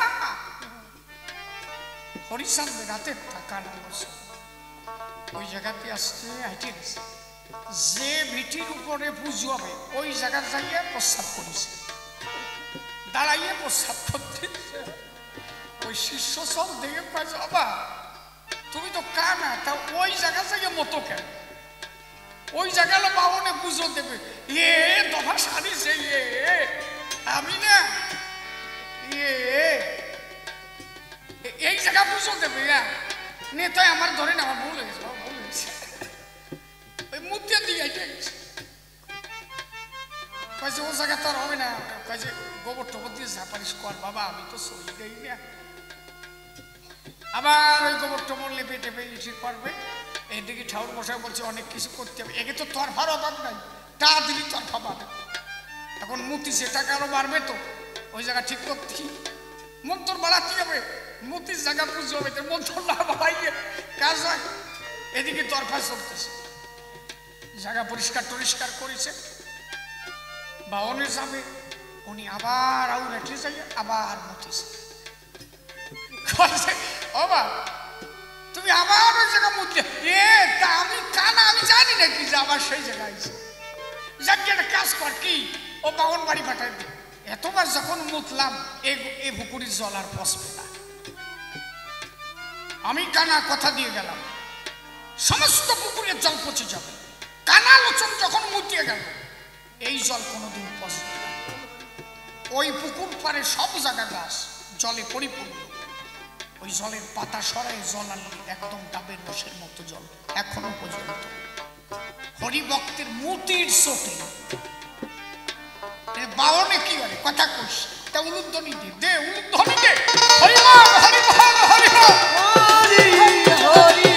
হরিচাঁদ রাতে কানা লোচন ওই জায়গাতে আসতে হাইটে গেছে। যে ভিটির উপরে পুজো হবে ওই জায়গা যাইয়া প্রস্তাব করেছে, দাঁড়াইয়ে প্রস্তাব করতে। ওই শিষ্য সব দেখে কাজ, বাবা তুমি তো কানা, তা ওই জায়গা যাইয়া মতো কেন? ওই জায়গায় বাউনে পুজো দেবে। এ দফা সারিছে, আমি না এই জায়গা পুজো দেবে নেতায় আমার ধরে না, আমার ভুল হয়েছে, ভুল হয়েছে। ওই মূর্তি দিয়ে গেছে, কাজে ও জায়গা তো আর হবে না, কাজে গোবর টোবর দিয়ে ঝাপারিস কর বাবা, আমি তো সই দেই না। আবার ওই গোবর টোবর লেপে টেপে ইসে করবে। এদিকে ঠাকুর মশাই বলছে অনেক কিছু করতে হবে, একে তো তরফার অভাব নাই, তা দিলি তরফা বাড়ে। এখন মূর্তি সে টাকা আরো বাড়বে তো, ওই জায়গা ঠিক করতে মন্তর বাড়াতে হবে। মূর্তির জায়গা পুজো হবে, মন্তর না বাড়াইয়ে কাজ হয়। এদিকে তরফা চলতেছে, জায়গা পরিষ্কার টরিষ্কার করেছে। বাউনে যাবে, উনি আবার আউর হেঁটে যাই, আবার মতিছে। বাবা তুমি আবার ওই জায়গা মুতলে, তা আমি কানা, আমি জানি নাকি যে আবার সেই জায়গায় যাকে একটা কাজ কর কি, ও বাউন বাড়ি পাঠাই দিই। এতবার যখন মুতলাম এই পুকুরের জল আর পচবে না। আমি কানা কথা দিয়ে গেলাম, সমস্ত পুকুরের জল পচে যাবে। কানা লোচন যখন মুতিয়ে গেল, এই জল কোনোদিন পচবে না। ওই পুকুর পারে সব জায়গা গাছ জলে পরিপূর্ণ। ওই জলের পাতা সরাই জল আনলি একদম ডাবের রসের মতো জল এখনো পর্যন্ত। হরিভক্তের মুতির চোটে বাউনে কি বলে কথা কইস, তা উলুধ্বনি দে, উলুধ্বনি দে, হরিবল হরিবল হরিবল হরি হরি।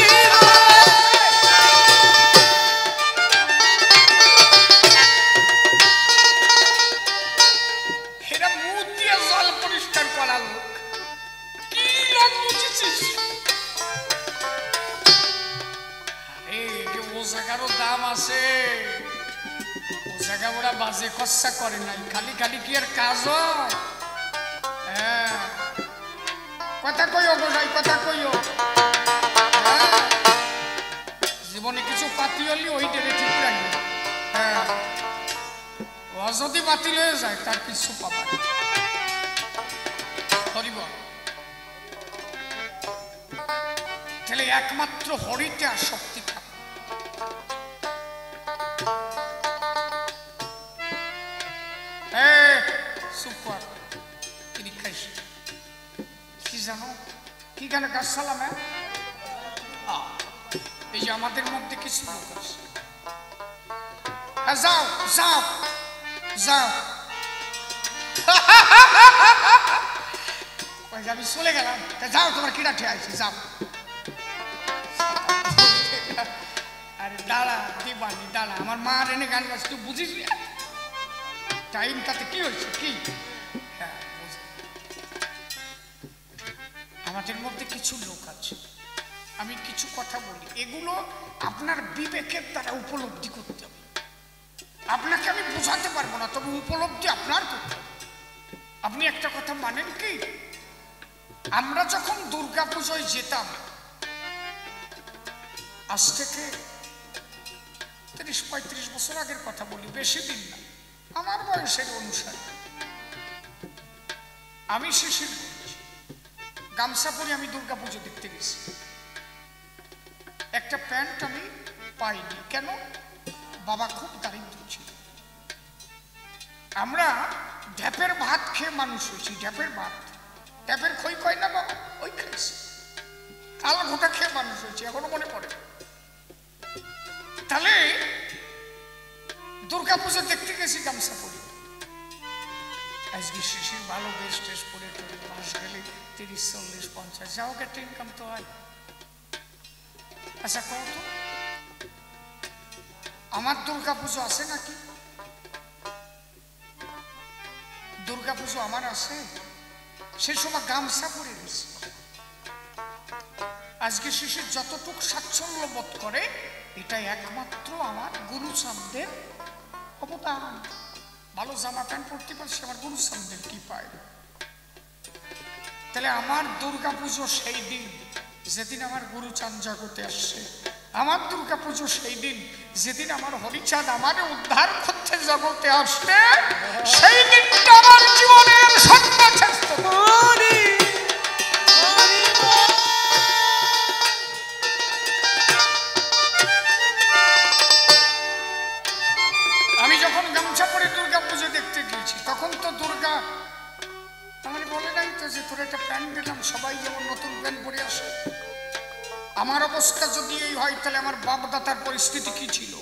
এরা মুখ দিয়ে জল পরিষ্কার করার লোক, কি লোক বুঝেছিস? ও জায়গারও দাম আছে, ও জায়গা ওরা বাজে খরচা করে নাই, খালি খালি কি আর কাজ হয়? হ্যাঁ কথা কইও গোসাই, কথা কইও। হ্যাঁ জীবনে কিছু পাতি হলি ওই ডেরে ঠিক রাখবে। হ্যাঁ ও যদি বাতিল হয়ে যায় তার কিছু পাবা না। হরিবল তাহলে একমাত্র হরিতে আসক্তি থাকে। সুপার তিনি খাইস কি জানো কি গানে গাছ সালাম। এই যে আমাদের মধ্যে কিছু লোক আছে, যাও যাও যাও, আমি চলে গেলাম, যাও তোমার কিনা ঠিক আছে যাও। আরে দাঁড়া দিবানি দাঁড়া, আমার মা আর এনে গান গাছ, তুই বুঝিস না টাইমটাতে কি হয়েছে কি? হ্যাঁ, আমাদের মধ্যে কিছু লোক আছে, আমি কিছু কথা বলি, এগুলো আপনার বিবেকের দ্বারা উপলব্ধি করতে হবে। আপনাকে আমি বোঝাতে পারবো না, তবে উপলব্ধি আপনার করতে হবে। আপনি একটা কথা মানেন কি, আমরা যখন দুর্গা পুজোয় যেতাম, আজ থেকে 30-35 বছর আগের কথা বলি, বেশি দিন না, আমার বয়সের অনুসারে আমি শিশির করেছি, গামছা পরে আমি দুর্গা পুজো দেখতে গেছি। একটা প্যান্ট আমি পাইনি, কেন? বাবা খুব দারিদ্র ছিল। আমরা ঢ্যাপের ভাত খেয়ে মানুষ হয়েছি, ঢ্যাপের ভাত, ঢ্যাপের খই কয় না বাবা, ওই খাইছি, তাল ঘোটা খেয়ে মানুষ হয়েছি, এখনো মনে পড়ে। তাহলে দুর্গা পুজো দেখতে গেছি গামছা পরে, আজকে শিশির ভালো বেশ টেস্ট পরে মাস গেলে 30-40-50 যাও একটা ইনকাম তো হয়। আচ্ছা কত আমার দুর্গা পুজো আছে নাকি? দুর্গা পুজো আমার আছে, সে সময় গামছা পরে গেছি। আজকে শিশির যতটুক স্বাচ্ছন্দ্য বোধ করে, এটা একমাত্র আমার গুরু সামদের অবদান। ভালো জামা প্যান্ট পরতে পারছি আমার গুরু সামদের কি পায়। তাহলে আমার দুর্গা পুজো সেই দিন যেদিন আমার গুরু চাঁদ জগতে আসছে, আমার দুর্গা পুজো সেই দিন যেদিন আমার হরিচাঁদ আমারে উদ্ধার করতে জগতে আসছে, সেই দিনটা আমার জীবনের সর্বশ্রেষ্ঠ। আমি যখন গামছা পরে দুর্গা পুজো দেখতে গিয়েছি, তখন তো দুর্গা আমার বলে নাই তো যে তোর একটা প্যান্ট দিলাম, সবাই যেমন নতুন প্যান্ট পরে আসে। আমার অবস্থা যদি এই হয়, তাহলে আমার বাপদাতার পরিস্থিতি কি ছিল?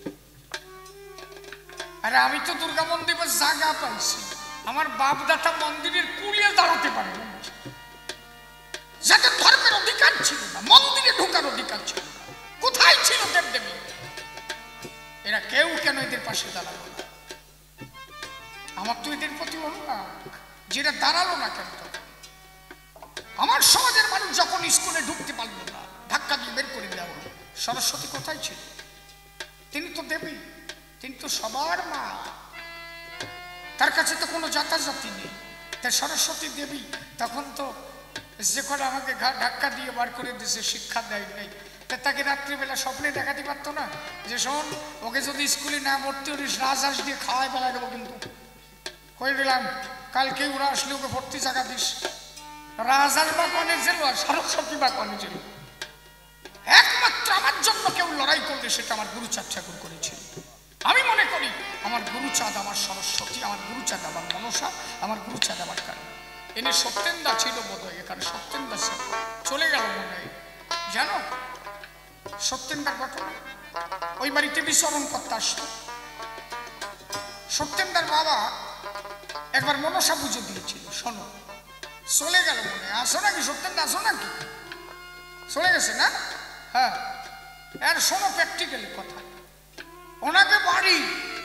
আরে আমি তো দুর্গা মন্দিরে জায়গা পাইছি, আমার বাপদাতা মন্দিরের কুলিয়ে দাঁড়াতে পারে না, যাদের ধর্মের অধিকার ছিল না, মন্দিরে ঢোকার অধিকার ছিল না, কোথায় ছিল দেবদেবী? এরা কেউ কেন এদের পাশে দাঁড়ালো না? আমার তো এদের প্রতি অনুরাগ, যেটা দাঁড়ালো না কেন? আমার সমাজের মানুষ যখন স্কুলে ঢুকতে পারলো না, ধাক্কা দিয়ে বের করে দেওয়া হলো, সরস্বতী কোথায় ছিল? তিনি তো দেবী, তিনি তো সবার মা, তার কাছে তো কোনো জাতাজাতি নেই, তাই সরস্বতী দেবী। তখন তো যে করে আমাকে ধাক্কা দিয়ে বার করে দিয়েছে, শিক্ষা দেয় নাই, তাকে রাত্রিবেলা স্বপ্নে দেখাতে পারতো না যে শোন, ওকে যদি স্কুলে না ভর্তি করিস রাজহাঁস দিয়ে খাওয়াই বেলা দেবো, কিন্তু কই দিলাম কালকে ওরা আসলে ওকে ভর্তি জায়গা দিস। রাজহাঁস বা কনে ছিল আর সরস্বতী বা কনে ছিল, একমাত্র আমার জন্য কেউ লড়াই করলে সেটা আমার গুরুচাঁদ ঠাকুর করেছিল। আমি মনে করি আমার গুরুচাঁদ আমার সরস্বতী, আমার গুরুচাঁদ আমার মনসা, আমার গুরুচাঁদ আমার কালী। এনে সত্যেন্দা ছিল বোধ হয়, এখানে সত্যেন্দা চলে গেল মনে হয়, জানো সত্যেন্দার ঘটনা? ওই বাড়িতে বিচরণ করতে আসতো। সত্যেন্দার বাবা একবার মনসা পুজো দিয়েছিল, শোনো, চলে গেল মনে হয়। আসো নাকি সত্যেন্দা, আসো নাকি? চলে গেছে না? হ্যাঁ, আর শোনো প্র্যাকটিক্যালি কথা, ওনাকে বাড়ি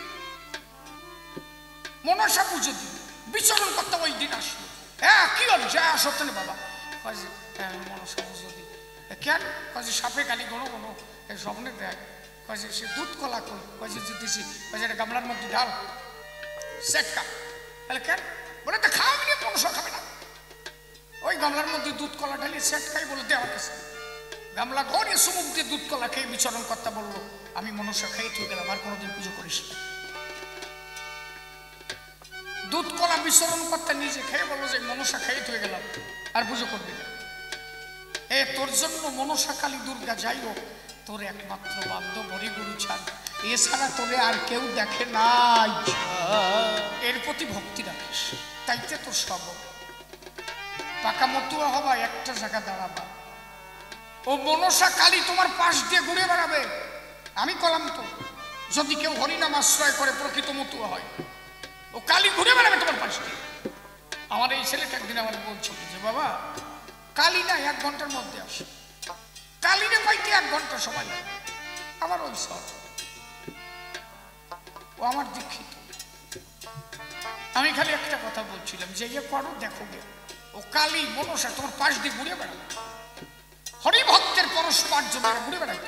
মনসা পুজো দিল, বিচরণ করতে ওই দিন আসলো। হ্যাঁ কি হল? হ্যাঁ সত্যেন্দ্র বাবা মনসা পুজো দিই কেন? কাজে সাপে কালি কোনো কোনো স্বপ্নে দেয়, কাজে সে দুধ কলা কই, কাজে দিতেছি, কাজে একটা গামলার মধ্যে ডাল সেটকা, তাহলে কেন? বলে তো খাওয়াবি না, মনসা খাবে না। ওই গামলার মধ্যে দুধ কলা ঢালি সেট খাই, বলে দে আমার কাছে। গামলা ধরে সুমুখ দিয়ে দুধ কলা খেয়ে বিচরণ করতে বললো, আমি মনসা খেয়ে তুই গেলাম, আর কোনোদিন পুজো করিস না। দুধ কলা বিচরণ করতে নিজে খেয়ে বললো যে মনসা খেয়ে তুই গেলাম, আর পুজো করবি না। এ তোর জন্য মনসা কালী দুর্গা যাই হোক, তোর একমাত্র বান্ধব হরি গুরুচাঁদ, এছাড়া তোরে আর কেউ দেখে নাই। এর প্রতি ভক্তি রাখিস, তাইতে তোর সব পাকা মতুয়া হবা, একটা জায়গা দাঁড়াবা। ও মনসা কালী তোমার পাশ দিয়ে ঘুরে বেড়াবে। আমি কলাম তো, যদি কেউ হরিনাম আশ্রয় করে প্রকৃত মতুয়া হয়, ও কালী ঘুরে বেড়াবে তোমার পাশ দিয়ে। আমার এই ছেলেটা একদিন আমার বলছিল যে বাবা কালী না 1 ঘন্টার মধ্যে আসে, কালীরে পাইতে 1 ঘন্টা সময় লাগে। আমার ওই সব ও আমার দীক্ষিত। আমি খালি একটা কথা বলছিলাম যে ইয়ে করো দেখো গে, ও কালী মনসা তোমার পাশ দিয়ে ঘুরে বেড়াবে, হরিভক্তের পরস্পর জন্য ঘুরে বেড়াবে।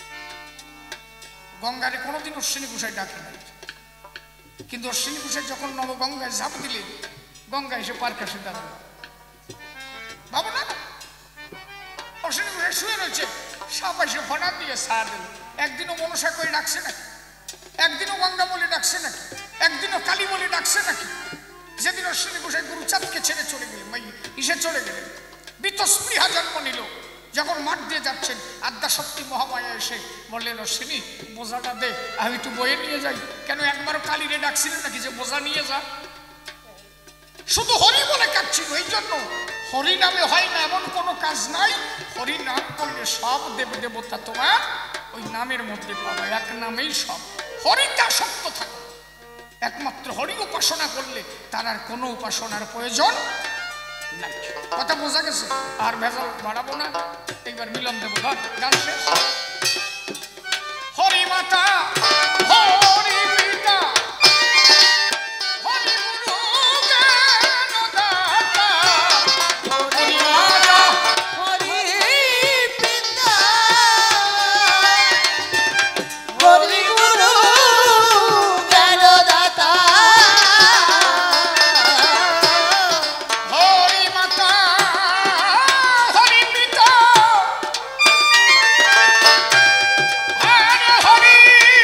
গঙ্গারে কোনোদিন অশ্বিনী ঘোষায় ডাকে নাই, কিন্তু অশ্বিনী ঘোষায় যখন নবগঙ্গায় ঝাঁপ দিলে গঙ্গা এসে পার কাছে দাঁড়ালো। ভাবো না, অশ্বিনী ঘোষায় শুয়ে রয়েছে, সাপ এসে ফোনা দিয়ে সার দিল। একদিনও মনসা করে ডাকছে নাকি? একদিনও গঙ্গা বলে ডাকছে নাকি? একদিনও কালী বলে ডাকছে নাকি? যেদিন অশ্বিনী ঘোষায় গুরুচাঁদকে ছেড়ে চলে গেলেন, ইসে চলে গেলেন, বীতস্পৃহা জন্ম নিল। যখন মাঠ দিয়ে যাচ্ছেন আদ্যাশক্তি মহামায়া এসে বললেন, অশ্বিনী বোঝাটা দে, আমি একটু বয়ে নিয়ে যাই। কেন একবারও কালীরে ডাকছিলেন নাকি যে বোঝা নিয়ে যা? শুধু হরি বলে কাটছিল। এই জন্য হরি নামে হয় না এমন কোনো কাজ নাই। হরি নাম করলে সব দেব দেবতা তোমার ওই নামের মধ্যে পাবে, এক নামেই সব। হরিতে আসক্ত থাকে, একমাত্র হরি উপাসনা করলে তার আর কোনো উপাসনার প্রয়োজন নাই। কথা বোঝা গেছে? আর ভেজাল বাড়াবো না, এইবার মিলন দেবো। ধর গান শেষ। হরি মাতা, হরি পিতা, হরি গুরু জ্ঞানদাতা, হরি মাতা, হরি পিতা, হরি গুরু জ্ঞানদাতা, হরি মাতা, হরি পিতা, হরি হরি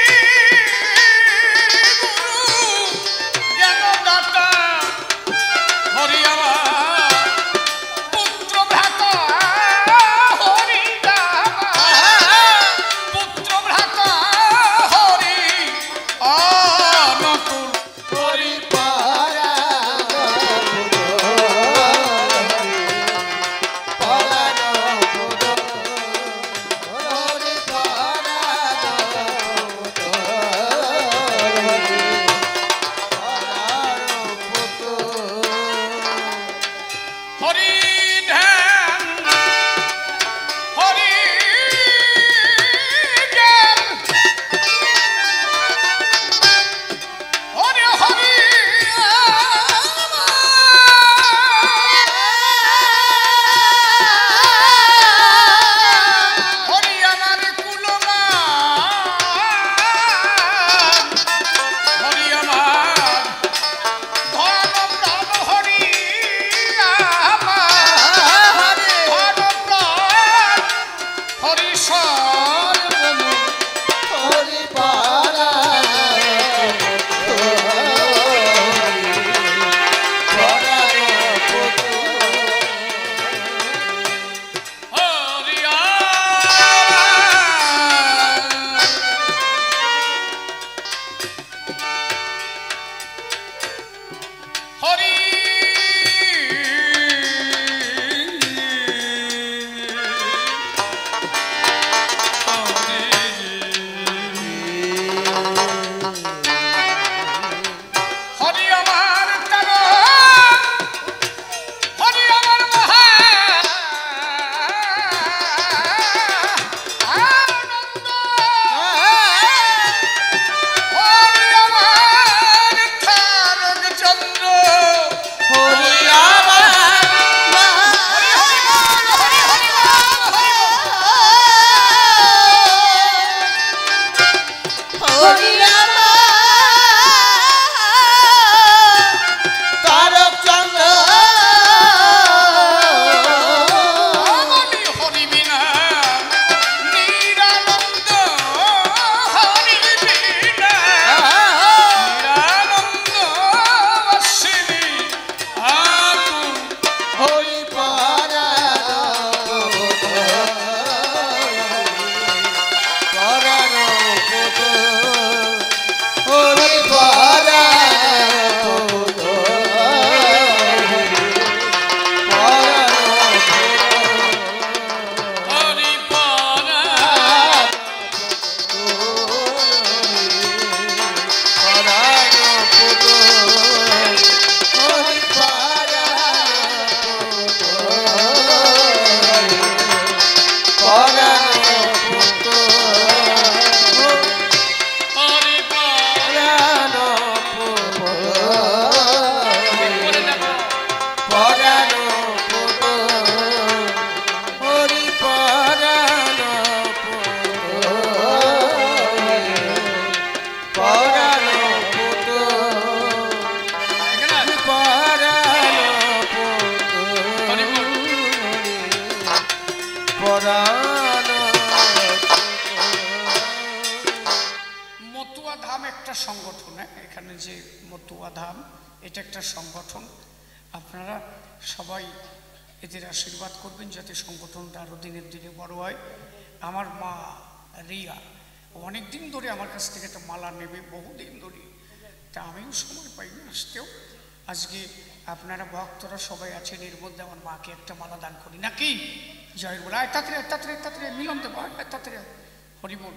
যে মতুয়া ধাম, এটা একটা সংগঠন। আপনারা সবাই এদের আশীর্বাদ করবেন যাতে সংগঠনটা আরও দিনের দিনে বড় হয়। আমার মা রিয়া অনেক দিন ধরে আমার কাছ থেকে একটা মালা নেবে, বহুদিন ধরে, তা আমিও সময় পাই না আসতেও। আজকে আপনারা ভক্তরা সবাই আছেন, এর মধ্যে আমার মাকে একটা মালা দান করি নাকি? জয় বলে আয় তাড়াতাড়ি তাড়াতাড়ি তাড়াতাড়ি মিলন দেবো, আয় তাড়াতাড়ি হরিবল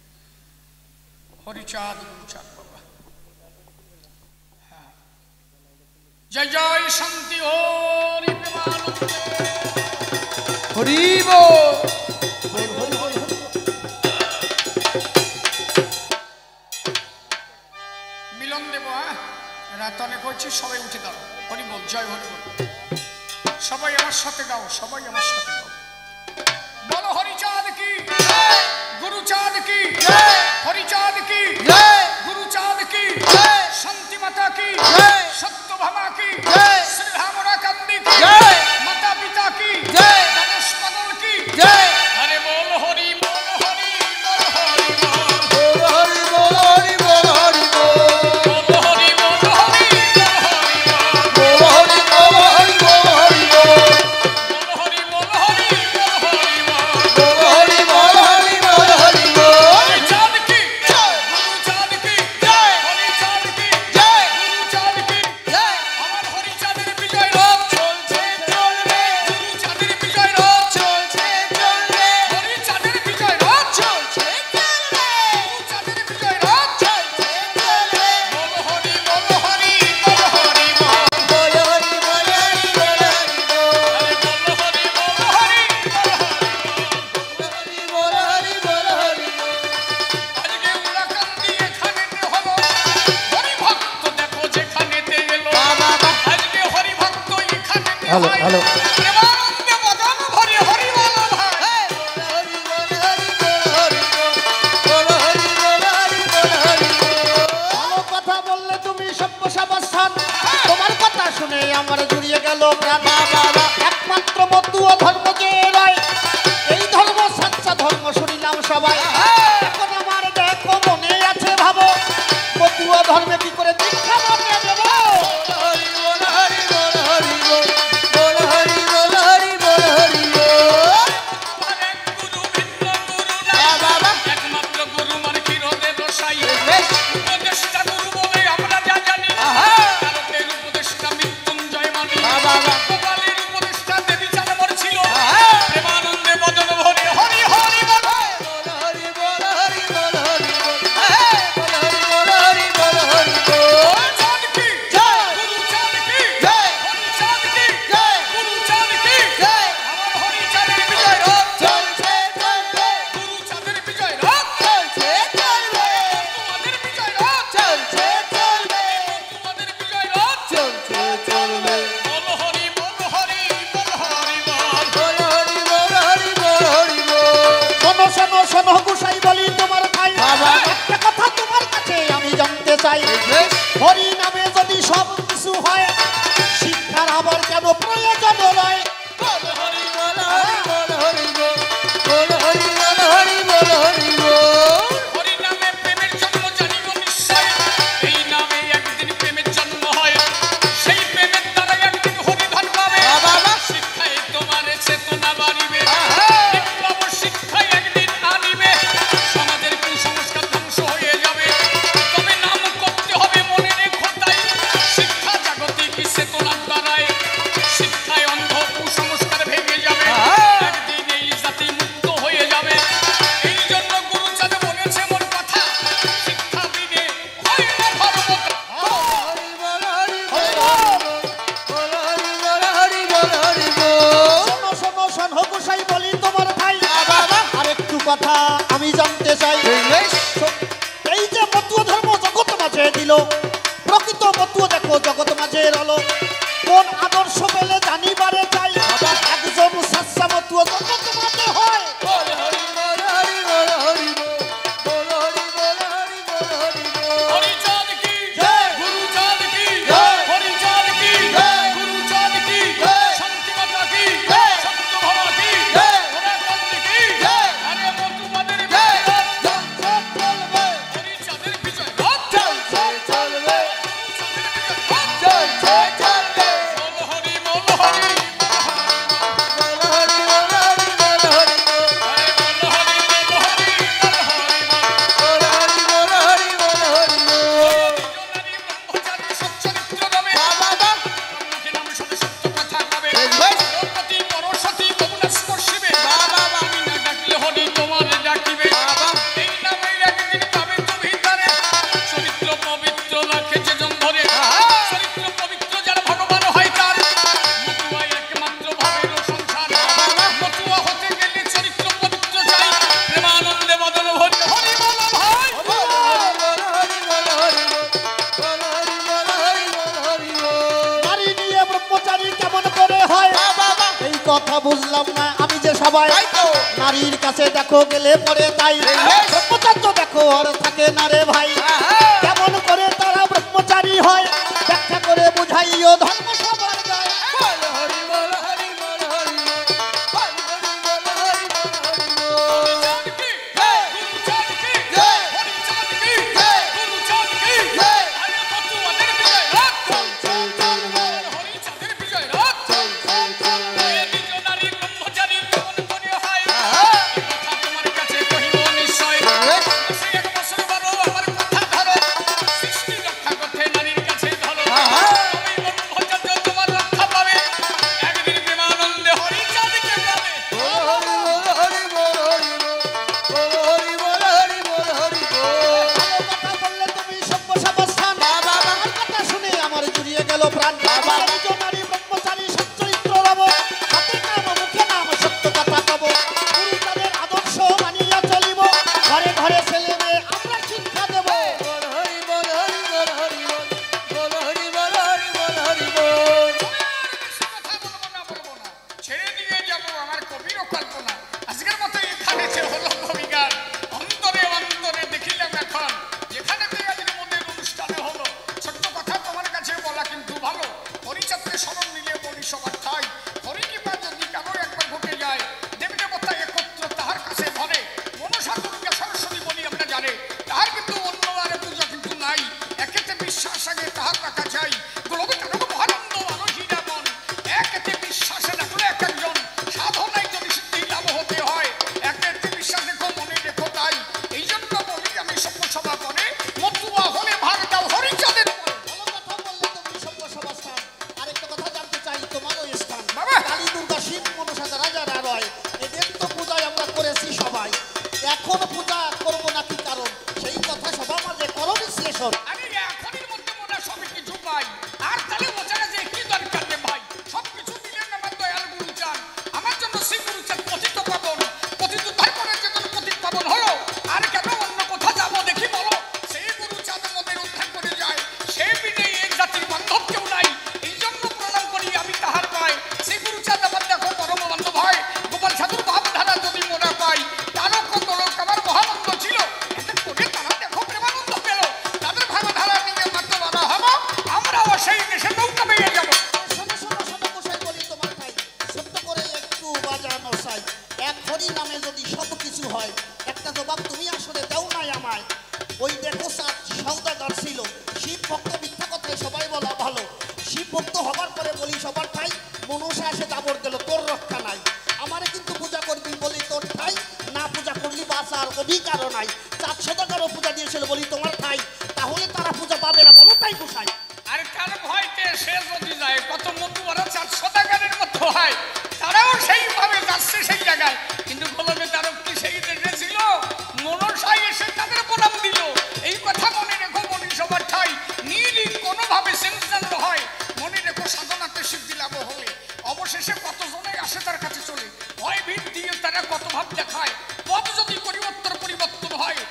হরিচাঁদ গুরুচাঁদ বাবা। হ্যাঁ, জয় জয় শান্তি হরি হরিবল। মিলন দেব। হ্যাঁ, রাত অনেক হচ্ছে, সবাই উঠে দাও। হরিবল, জয় হরিবল। সবাই আমার সাথে গাও, সবাই আমার সাথে গাও। বলো হরিচাঁদ কি, গুরুচাঁদ কি, হরিচাঁদ কি, গুরুচাঁদ কি, শান্তি মাতা কি, সত্যভামা কি, শ্রীধামরা কান্দি কি, মাতা পিতা কি, দানস পাগল কি। আরে বল হরি বল হরি বল হরি বল হরি বল হরি বল হরি বল হরি বল হরি বল হরি বল হরি বল হরি বল হরি বল হরি বল হরি বল হরি বল হরি বল। চাঁদ কি গুরু চাঁদ কি হরি চাঁদ কি গুরু চাঁদ কি। আমার হরি চাঁদের বিজয় রথ চলছে চলবে, গুরু চাঁদের বিজয় রথ চলছে চলবে, হরি চাঁদের বিজয় রথ চলছে চলবে, গুরু চাঁদের বিজয় রথ চলছে চলবে। বল হরি বল হরি বল হরি বল হরি বল হরি বল হরি বল হরি বল হরি বল হরি বল। আজকে উড়াকান্দি এখানেতে হলো, হরি ভক্ত দেখো যেখানেতে এলো। আজকে হরি ভক্ত এখানেতে হয়। প্রেমানন্দে মদন ভরে হরি বল ভাই। হরি বল হরি বল হরি বল হরি বল হরি বল হরি বল। ভালো কথা বললে তুমি সব্যসাবস্থান, তোমার কথা শুনে আমার জুড়িয়ে গেল প্রাণ। একমাত্র মতুয়া ধর্ম যে নয়, এই ধর্ম সাচ্চা ধর্ম শুনিলাম সবাই। এখন আমার দেখো মনে আছে ভাবো, মতুয়া ধর্মে কি করে দীক্ষা মনে দেব। হরি বল হরি বল হরি বল হরি বল হরি বল হরি বল। অনেক গুরু ভিন্ন গুরু নাই, একমাত্র গুরু মান ক্ষীরদেব সাই। উপদেষ্টা গুরু বলে আমরা যা জানি, কারকের উপদেষ্টা মৃত্যুঞ্জয় মানি। গোপালের উপদেষ্টা দেবী চাঁদবর ছিল। প্রেমানন্দে মদন ভরে হরি হরি বল হরি বল হরি বল হরি বল হরি বল হরি বল হরি বল। চাঁদ কি গুরু চাঁদ কি হরি চাঁদ কি গুরু চাঁদ কি। আমার হরি চাঁদের বিজয় রথ চলছে চলবে, গুরু চাঁদের বিজয় রথ চলছে চলবে, তোমাদের বিজয় রথ চলছে চলবে, তোমাদের বিজয় রথ চলছে চলবে। বল হরি বল হরি বল হরি বল হরি বল হরি বল হরি বল। শোনো শোনো শোনো গুসাই বলি তোমার ভাই, একটা কথা তোমার কাছে আমি জানতে চাই। হরি নামে যদি সব কিছু হয়, শিক্ষার আবার কেন প্রয়োজন নয়। বল হরি বল হরি বল হরি বল হরি বল হরি বল হরি বল। হরি নামে প্রেমের জন্ম জানিব নিশ্চয়, এই নামে একদিন প্রেমের জন্ম হয়, সেই প্রেমের দ্বারা একদিন হরি ধন পাবে। শিক্ষায় তোমার চেতনা বাড়িবে, বিপ্লব শিক্ষায় একদিন আনিবে, সমাজের কুসংস্কার ধ্বংস হয়ে যাবে। তবে নাম করতে হবে মনে রেখো তাই, শিক্ষা জাগতিক চেতনার দ্বারায়, শিক্ষায় অন্ধ কুসংস্কার ভেঙে যাবে, একদিন এই জাতি মুক্ত হয়ে যাবে। এই জন্য গুরুচাঁদ বলেছে মোর কথা, শিক্ষা বিনে হয় না ধর্মতা। হরি বল হরি বল হরি বল হরি বল হরি বল। শোনো শোনো শোনো গুসাই বলি তোমার ভাই, আর একটু কথা আমি জানতে চাই। এই যে মতুয়া ধর্ম জগৎ মাঝে দিল, প্রকৃত মতুয়া দেখো জগৎ মাঝে রলো, কোন আদর্শ পেলে জানিবারে চাই। একজন সাচ্চা মতুয়া জগৎ মাঝে হয়। বল হরি বল হরি বল হরি বল হরি বল হরি বল হরি বল। হরি চাঁদ কি গুরু চাঁদ কি হরি চাঁদ কি গুরু চাঁদ কি শান্তি মাতা কি সত্যভামা কি ওরা কান্দি কি। আরে মতুয়াদের বিজয় রথ চলছে চলবে, হরি চাঁদের বিজয় রথ চলছে চলবে, কথা বুঝলাম না আমি যে সবাই নারীর কাছে দেখো গেলে পরে তাই ব্রহ্মচর্য দেখো আর থাকে না রে ভাই কেমন করে তারা ব্রহ্মচারী হয় ব্যাখ্যা করে বুঝাইও ধর্ম সবার গায় কত ভাব দেখায় পথ যদি পরিবর্তন হয়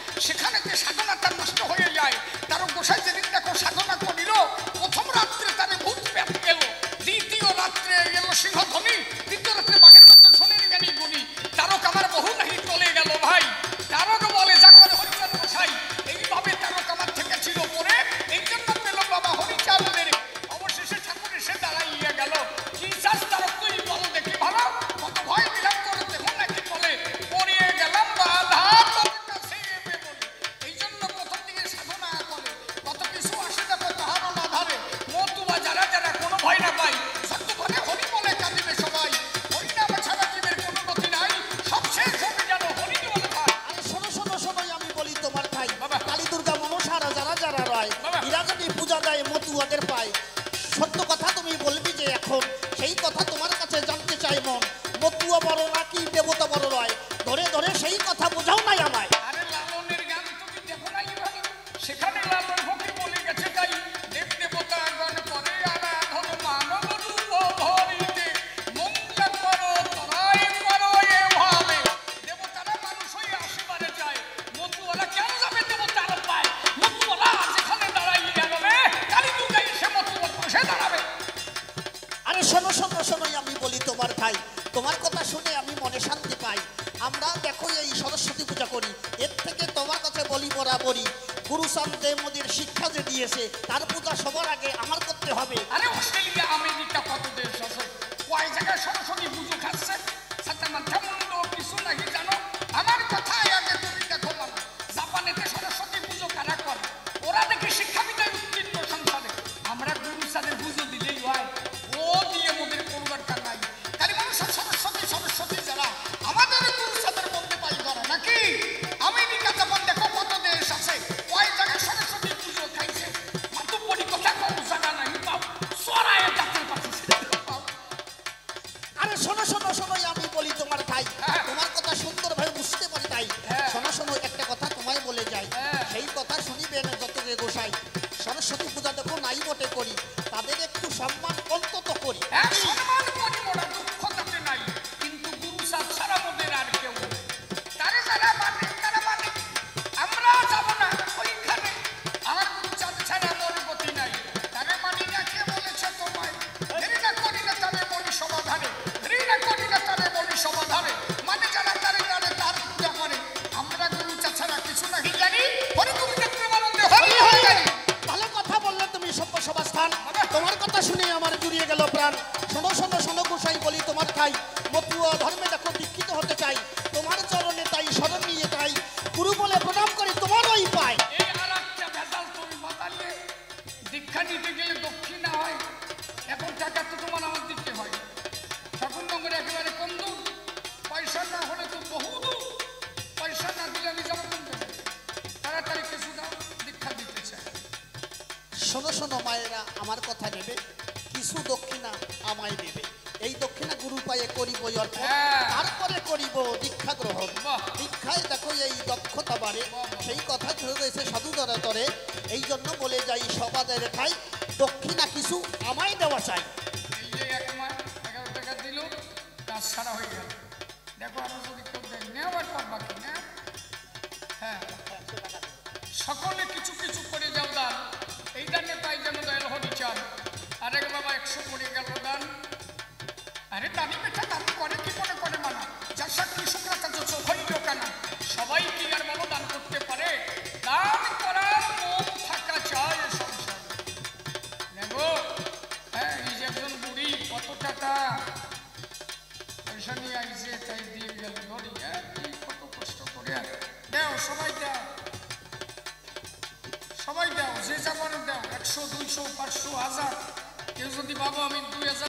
বলি, গুরু শান্তে মোদির শিক্ষা যে দিয়েছে তার পূজা সবার আগে আমার করতে হবে। আরে অস্ট্রেলিয়া আমেরিকা কত দেশ আছে, কয় জায়গায় সরাসরি পুজো খাচ্ছে, সাথে মাথা মুন্ড কিছু নাকি জানো? আমার কথা আগে তুমি দেখো বাবা, জাপানেতে সরস্বতী পুজো কারা করে? ওরা দেখি শিক্ষা বিদ্যায় উত্তীর্ণ সংসারে। আমরা গুরু সাদের পুজো দিলেই হয়, ও দিয়ে মোদের করবার কারণ তাই মানুষের সরস্বতী সরস্বতী যারা আমাদের গুরু সাদের মধ্যে পাই ধরে নাকি? আমেরিকা জাপান দেখো কত দেশ আছে, কয় জায়গায় সরস্বতী পুজো খাইছে, মাতুব্বরি কথা কম জায়গা নাই পাও, সরায় জাতের পাচ্ছি। আরে শোনো শোনো শোনো, আমি বলি তোমার ভাই, হ্যাঁ। তোমার কথা সুন্দরভাবে বুঝতে পারি তাই। হ্যাঁ। শোনো শোনো, একটা কথা তোমায় বলে যাই, হ্যাঁ। সেই কথা শুনিবেন যত যে গোসাই। সরস্বতী পূজা দেখো নাই বটে করি, তাদের একটু সম্মান অন্তত করি। এক সম্মান করি মোরা, দুঃখ তাতে নাই, কিন্তু গুরু সাদ ছাড়া মোদের আর কেউ নেই। তারে যারা মানে তারা মানে, আমরা যাব না ওইখানে। আমার গুরু চাঁদ ছাড়া মোর গতি নাই, তারে মানি না কে বলেছে তোমায়? ঘৃণা করি না তারে মনি সমাধানে, ঘৃণা করি না তারে মনি সমাধানে, মানে যারা তারে জানে তার পূজা করে। আমরা গুরু চাঁদ ছাড়া কিছু নাকি জানি, হরি গুরু ক্ষেত্রে মানন্দে হরি হরি জানি। ভালো কথা বললে তুমি সভ্য সভাস্থান, তোমার কথা শুনে আমার জুড়িয়ে গেল প্রাণ। শোনো শোনো শোনো গোসাই, বলি তোমার খাই, মতুয়া ধর্মে দেখো দীক্ষিত হতে চাই, তোমার চরণে তাই শরণ নিয়ে তাই গুরু বলে প্রণাম করি তোমারই পাই। এই আর একটা ভেজাল তুমি বাতালে, দীক্ষা নিতে গেলে দক্ষিণা হয়, এখন টাকা তো তোমার আমার দিতে হয়। ঠাকুরনগরে একেবারে কম দূর, পয়সা না হলে তো বহু দূর, পয়সা না দিলে আমি যাবো কোন জায়গায়? তাড়াতাড়ি কিছু দাও, দীক্ষা দিতে চাই। শোনো শোনো মায়েরা, আমার কথা নেবে, কিছু দক্ষিণা আমায় দেবে। এই দক্ষিণা গুরু পায়ে করিব অর্পণ, হ্যাঁ। তারপরে করিব দীক্ষা গ্রহণ। বাহ। দীক্ষায় দেখো এই দক্ষতা বাড়ে, বাহ। সেই কথা ধরে রয়েছে সাধু দরে তরে। এই জন্য বলে যাই সবাদের ঠাই, দক্ষিণা কিছু আমায় দেওয়া চাই। এই যে 1 মাস 11 টাকা দিল, কাজ ছাড়া হয়ে গেল। দেখো আরো যদি কেউ দেয় নেওয়ার পর বাকি না। হ্যাঁ, সকলে কিছু কিছু করে যাও দান, এই দানে তাই যেন দয়াল হরি চান। আরে বাবা 100 করে গেল দান। আরে দানি বেটা দান করে কি মনে করে মানা, যার সাথে কৃষকরা তার চোখ হইল কানা। সবাই কি আর বলো দান করতে পারে? দান করার মন থাকা চাই এ সংসারে। দেখো হ্যাঁ, এই যে একজন বুড়ি কত টাকা পয়সা নিয়ে আইছে, তাই দিয়ে গেল ধরি। হ্যাঁ, এই কত কষ্ট করে দেও, সবাই দেও, সবাই দাও, যে যেমন দাও, 100 200 500 1000। কেউ যদি ভাবো আমি 2000